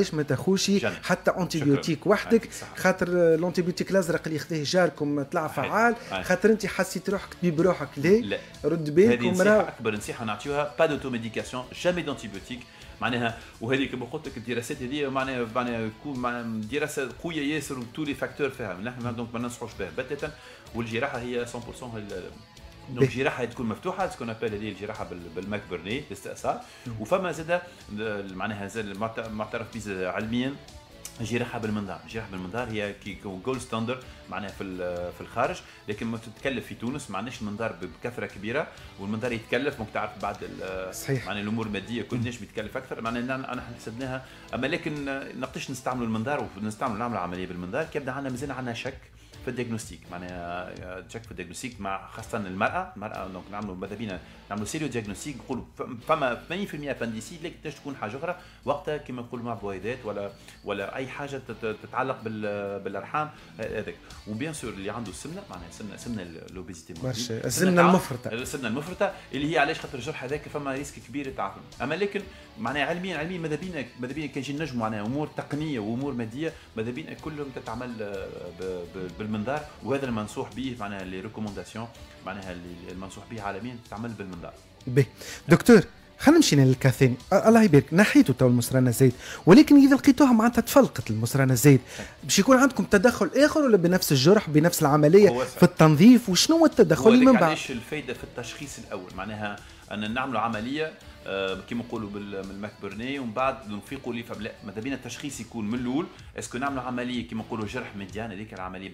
علاش ما تاخوش حتى انتيبيوتيك وحدك، خاطر الانتيبيوتيك الازرق اللي يخذيه جاركم طلع فعال، خاطر انت حسيت روحك تبي بروحك ليه؟ رد بالك ومرا اكبر نصيحه نعطيوها با دوتوميديكاسيون جامي دانتيبيوتيك معناها. وهذه كما قلت لك الدراسات هذه معناها معناها تكون دراسه قويه ياسر وتو لي فاكتور فيها، نحن دونك ما ننصحوش بها بتاتا. والجراحه هي مية بالمية دونك الجراحه تكون مفتوحه تكون ابل هذه الجراحه بالماك برني الاستئصال. وفما زاد معناها زاد معترف به علميا جراحه بالمنظار. جراحه بالمنظار هي كي جولد ستاندر معناها في في الخارج، لكن ما تتكلف في تونس ما عندناش المنظار بكثره كبيره، والمنظار يتكلف ممكن تعرف بعد صحيح معناها الامور الماديه كل نجم يتكلف اكثر معناها انا حسبناها. اما لكن نقدرش نستعملوا المنظار ونستعملوا نعملوا عمليه بالمنظار كي يبدا عندنا مازال عندنا شك في الديagnostic معناها تشك في الديagnostic مع خاصه المراه المراه دونك نعملوا ماذا بينا نعملوا سيريو ديagnostic نقولوا فما ثمانين بالمية ابنديسيت لكن تنجم تكون حاجه اخرى وقتها كما نقولوا مع بويضات ولا ولا اي حاجه تتعلق بالارحام هذاك. وبيان سور اللي عنده السمنه معناها سمنه سمنه الاوبيزيتي السمنه المفرطه السمنه المفرطه اللي هي علاش خاطر الجرح هذاك فما ريسك كبير يتعافى. اما لكن معناها علميا علميا ماذا بينا ماذا بينا كان نجي نجموا معناها امور تقنيه وامور ماديه ماذا بينا كلهم تتعمل بالمنظار. وهذا المنصوح به معناها لي ريكومونداسيون معناها المنصوح به عالميا تعمل بالمنظار. به دكتور خلينا نمشي للكاثين الله يبارك نحيتوا تو المصرانه الزايد، ولكن اذا لقيتوها معناتها تفلقت المصرانه الزايد باش يكون عندكم تدخل اخر ولا بنفس الجرح بنفس العمليه في التنظيف؟ وشنو هو التدخل اللي من بعد؟ علاش الفايده في التشخيص الاول معناها ان نعملوا عمليه أه كما نقولوا بالماك برني ومن بعد نفيقوا لي فبلا ماذا بينا التشخيص يكون من الاول اسكو نعملوا عمليه كما نقولوا جرح ميديان هذيك العمليه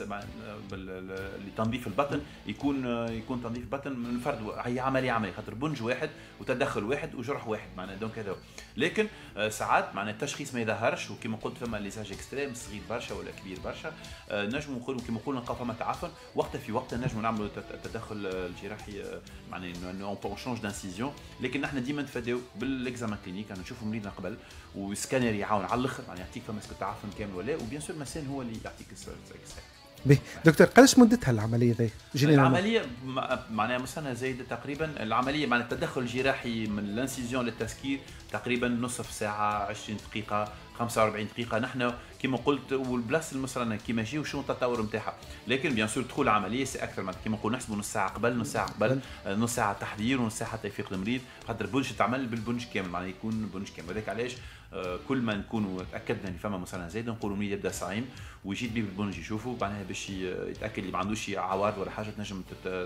لتنظيف البطن يكون يكون تنظيف البطن من فرد هي عمليه عمليه خاطر بنج واحد وتدخل واحد وجرح واحد معناها دونك هذا. لكن أه ساعات معناها التشخيص ما يظهرش وكما قلت فما ليزاج اكستريم صغير برشا ولا كبير برشا أه نجموا نقولوا كما نقولوا نلقاو فما تعفن وقتها في وقتها نجموا نعملوا التدخل الجراحي معناها اون شونج دانسيزيون. لكن نحن ديما نتفاداو بالاكزامان كلينيك انا نشوفوا مريضنا قبل والسكانر يعاون على الاخر يعني يعطيك فما اسكو تعفن كامل ولا وبيان سور المسان هو اللي يعطيك السؤال. به دكتور قداش مدتها العمليه ذي؟ العمليه معناها مثلا زايده تقريبا العمليه معناها التدخل الجراحي من الانسيزيون للتسكير تقريبا نصف ساعه عشرين دقيقه خمسة وأربعين دقيقه. نحن كما قلت والبلاصه المصرانه كيما جي وشنو التطور نتاعها. لكن بيان سور دخول العمليه سي اكثر من كما نقول نحسبوا نص ساعه قبل نص ساعه قبل نص ساعه تحضير ونص ساعه حتى يفيق المريض خاطر البنج تعمل بالبنج كامل معناها يكون بنج كامل. هذاك علاش كل ما نكونوا تاكدنا ان فما مثلا زايده نقولوا المريض يبدا صايم ويجي بيه بالبنج يشوفوا معناها باش يتاكد اللي ما عندوش عوارض ولا حاجه تنجم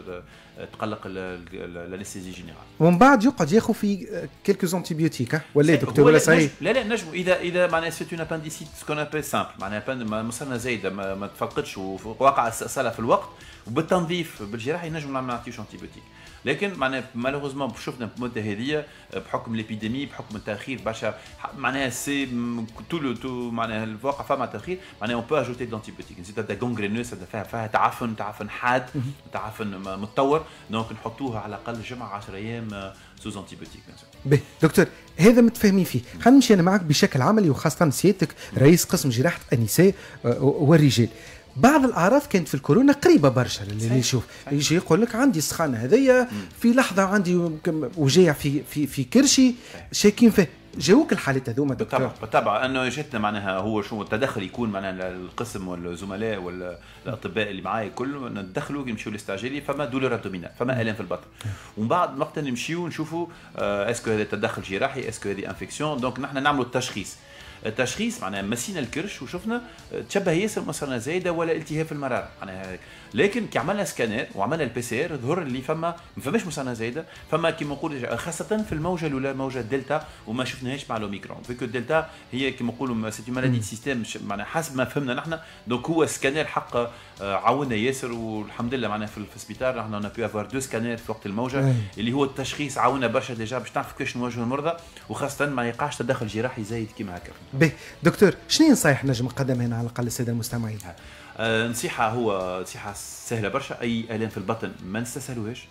تقلق الانستيزي جينيرال. ومن بعد يقعد ياخذ في كيلكو انتيبيوتيك ولا دكتور ولا صحيح؟ لا لا نجم اذا اذا معناها سيت اون ابانديسيت سكون ابل سامبل معناها مثلا زايده ما, ما تفلقتش ووقع استئصالها في الوقت وبالتنظيف بالجراحه ينجم ما نعطيوش انتيبيوتيك. لكن معناها مالوغوزمون شفنا المده هذه بحكم الابيديمي بحكم التاخير برشا معناها سي تو تو معناها الواقع فما تاخير معناها اون بو اجوتي دونتيبيوتيك نزيد تبدا غونغرينوس فيها فيها تعفن تعفن حاد تعفن متطور دونك نحطوها على الاقل جمعه عشرة ايام سوز انتيبيوتيك. به دكتور هذا متفاهمين فيه. خلينا نمشي انا معك بشكل عملي وخاصه سيادتك رئيس قسم جراحه النساء والرجال. بعض الاعراض كانت في الكورونا قريبه برشا اللي يشوف يجي يقول لك عندي السخانه هذيا في لحظه عندي وجاع في في في كرشي شاكين فيه. جاوك الحالات هذوما دكتور؟ بالطبع بالطبع انه جاتنا معناها هو شو التدخل يكون معناها القسم والزملاء والاطباء اللي معايا كل ندخلوا يمشيوا للاستعجالي فما دولور ابدومينال فما الام في البطن ومن بعد وقت نمشيو نشوفوا اسكو هذا تدخل جراحي اسكو هذه انفكسيون دونك نحن نعملوا التشخيص. التشخيص معناها مسينا الكرش وشفنا تشبه ياسر مثلا زايده ولا التهاب في المراره معناها. لكن كي عملنا سكانير وعملنا البي سي ار ظهر اللي فما ما فماش مثلا زايده فما كيما نقول خاصه في الموجه الاولى موجه دلتا وما شفناهاش مع الاوميكرون فيكو الدلتا هي كيما نقولوا سيتي مالادي سيستيم معناها حسب ما فهمنا نحن. دونك هو سكانير حق عاوننا ياسر والحمد لله معناها في السبيطار نحن انا بي افوار دو سكانير في وقت الموجه اللي هو التشخيص عاونا برشا ديجا باش تعرف كيفاش نواجهوا المرضى وخاصه ما يقعش تدخل جراحي زايد كيما هكا. به دكتور شنو نصايح نجم نقدمها هنا على الاقل الساده المستمعين؟ أه نصيحه هو نصيحه سهله برشا اي الام في البطن ما نستسهلوهاش.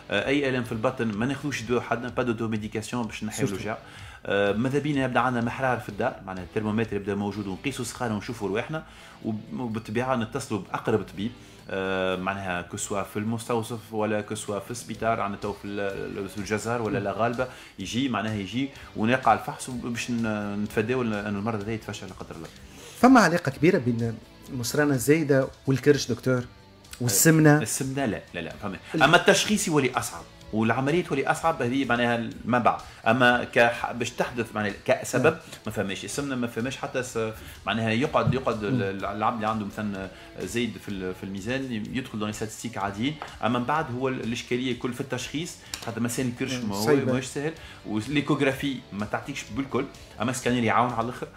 اي الم في البطن ما ناخذوش دواء حد با دو ميديكاسيون باش نحيو الوجع. ماذا بينا يبدا عندنا محرار في الدار، معناها الترمومتر يبدا موجود ونقيسوا السخانه ونشوفوا رواحنا، وبالطبيعه نتصلوا باقرب طبيب معناها كسوا في المستوصف ولا كسوا في السبيطار، عندنا تو في الجزائر ولا لا غالبه يجي معناها يجي ونقع الفحص باش نتفاداو ان المرض هذا يتفشى لا قدر الله. فما علاقه كبيره بين المصرانه الزايده والكرش دكتور والسمنه؟ السمنه لا لا لا فهمت. اما التشخيص يولي اصعب والعمليه تولي اصعب، هذه معناها ما بعد. اما ك باش تحدث معناها كسبب ما فهمش السمنه، ما فهمش حتى معناها يقعد يقعد العبد اللي عنده مثلا زايد في في الميزان يدخل دون ستاتستيك عاديين. اما من بعد هو الاشكاليه الكل في التشخيص، حتى مسائل الكرش ما هو ماهوش سهل، والليكوغرافي ما تعطيكش بالكل، اما سكانير يعاون على الاخر.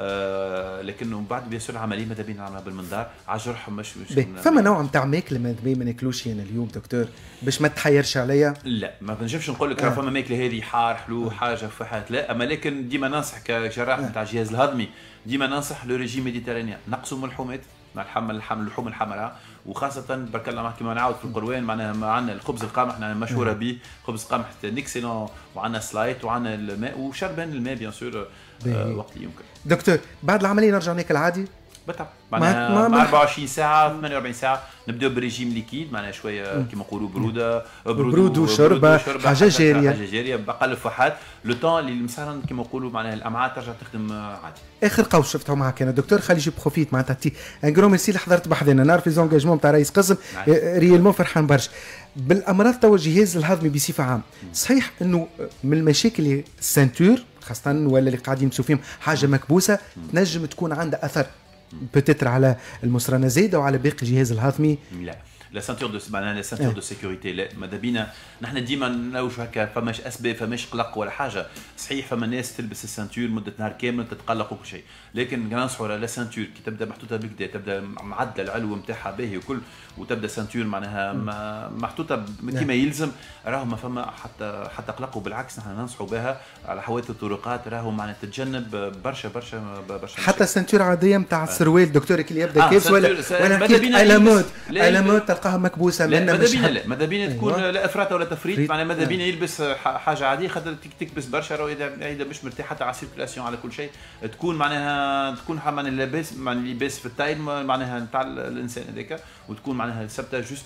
آه لكن من بعد بيصير العمليه ماذا بينا نعملها بالمنظار على الجرح. مش, مش فما نوع نتاع ماكله ماذا بينا ما ناكلوش انا اليوم دكتور باش ما تحيرش عليا؟ لا ما بنجمش نقول لك آه. فما ماكله هذه حار حلو آه. حاجه فحات لا، اما لكن ديما ننصح كجراح نتاع آه. الجهاز الهضمي، ديما ننصح لو ريجيم ميديتيرانيان، نقصوا من اللحومات مع الحمل الحمل اللحوم الحمراء، وخاصه برك الله كما نعاود في القروان معناها عندنا الخبز القمح احنا مشهوره به، خبز قمح نيكسيلون، وعندنا سلايت وعندنا الماء وشربان الماء بيان سور آه وقت اللي يمكن. دكتور بعد العمليه نرجع ناكل عادي؟ بالطبع معناها أربعة وعشرين ساعه ثمانية وأربعين ساعه نبداو بريجيم ليكيد، معناها شويه كيما نقولوا بروده برود وشربه حاجه جاريه حاجه جاريه بقل الفحات لو طون اللي مثلا كيما نقولوا معناها الامعاء ترجع تخدم عادي. اخر قول شفتهم معك انا دكتور خلي جو بروفيت معناتها تي ان جرو ميرسي اللي حضرت بحذنا نعرف في زونجاجمون تاع رئيس قسم ريالمون فرحان برشا بالامراض توا الجهاز الهضمي بصفه عامه. صحيح انه من المشاكل السنتور خاصه ولا اللي قاعدين يمسوا فيهم حاجه مكبوسه تنجم تكون عندها اثر بتتر على المصرانه زايده وعلى باقي الجهاز الهضمي؟ لا لا سنتور دو معناها لا سنتور دو سيكوريتي لا، ماذا بينا نحن ديما نلوجوا هكا فماش اسباب فماش قلق ولا حاجه. صحيح فما ناس تلبس السنتور مده نهار كامل تتقلق وكل شيء، لكن ننصحوا على لا سنتور كي تبدا محطوطه بكدا تبدا معدله العلو نتاعها باهي وكل، وتبدا سنتور معناها محطوطه كما يلزم، راهو ما فما حتى حتى قلق، بالعكس نحن ننصحوا بها على حوادث الطرقات، راهو معناها تتجنب برشا برشا برشا حتى سنتور عاديه نتاع السروال دكتور اللي يبدا آه كيس ولا ولا علامات علامات تلقاها مكبوسه منا ماذا بينا لا ماذا بينا تكون لا افراط ولا تفريط، معناها ماذا بينا يلبس حاجه عاديه خاطر تكبس برشا، راهو اذا مش مرتاح حتى على السيركولاسيون على كل شيء، تكون معناها تكون معناها لاباس معناها لباس في التايل معناها نتاع الانسان هذاك، وتكون معناها ثابته جوست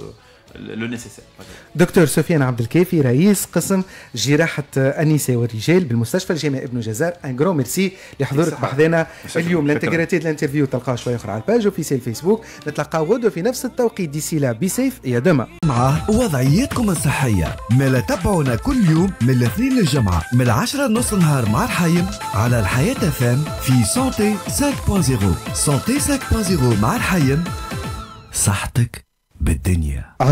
لو نيسيسير. دكتور سفيان عبد الكافي رئيس قسم جراحه النساء والرجال بالمستشفى الجامعي ابن جزار، ان جرو ميرسي لحضورك بحذانا اليوم. الانتجراتي الانترفيو تلقاها شويه اخرى على الباج اوفيسيال فيسبوك، نتلقاو غدوه في نفس التوقيت. ديسي لا بي سيف يا دما مع وضعيتكم الصحيه، ما تابعونا كل يوم من الاثنين للجمعه من العشرة نص النهار مع الحايم على الحياه فام في سونتي خمسة فاصلة صفر. سونتي خمسة فاصلة صفر مع الحايم، صحتك بالدنيا.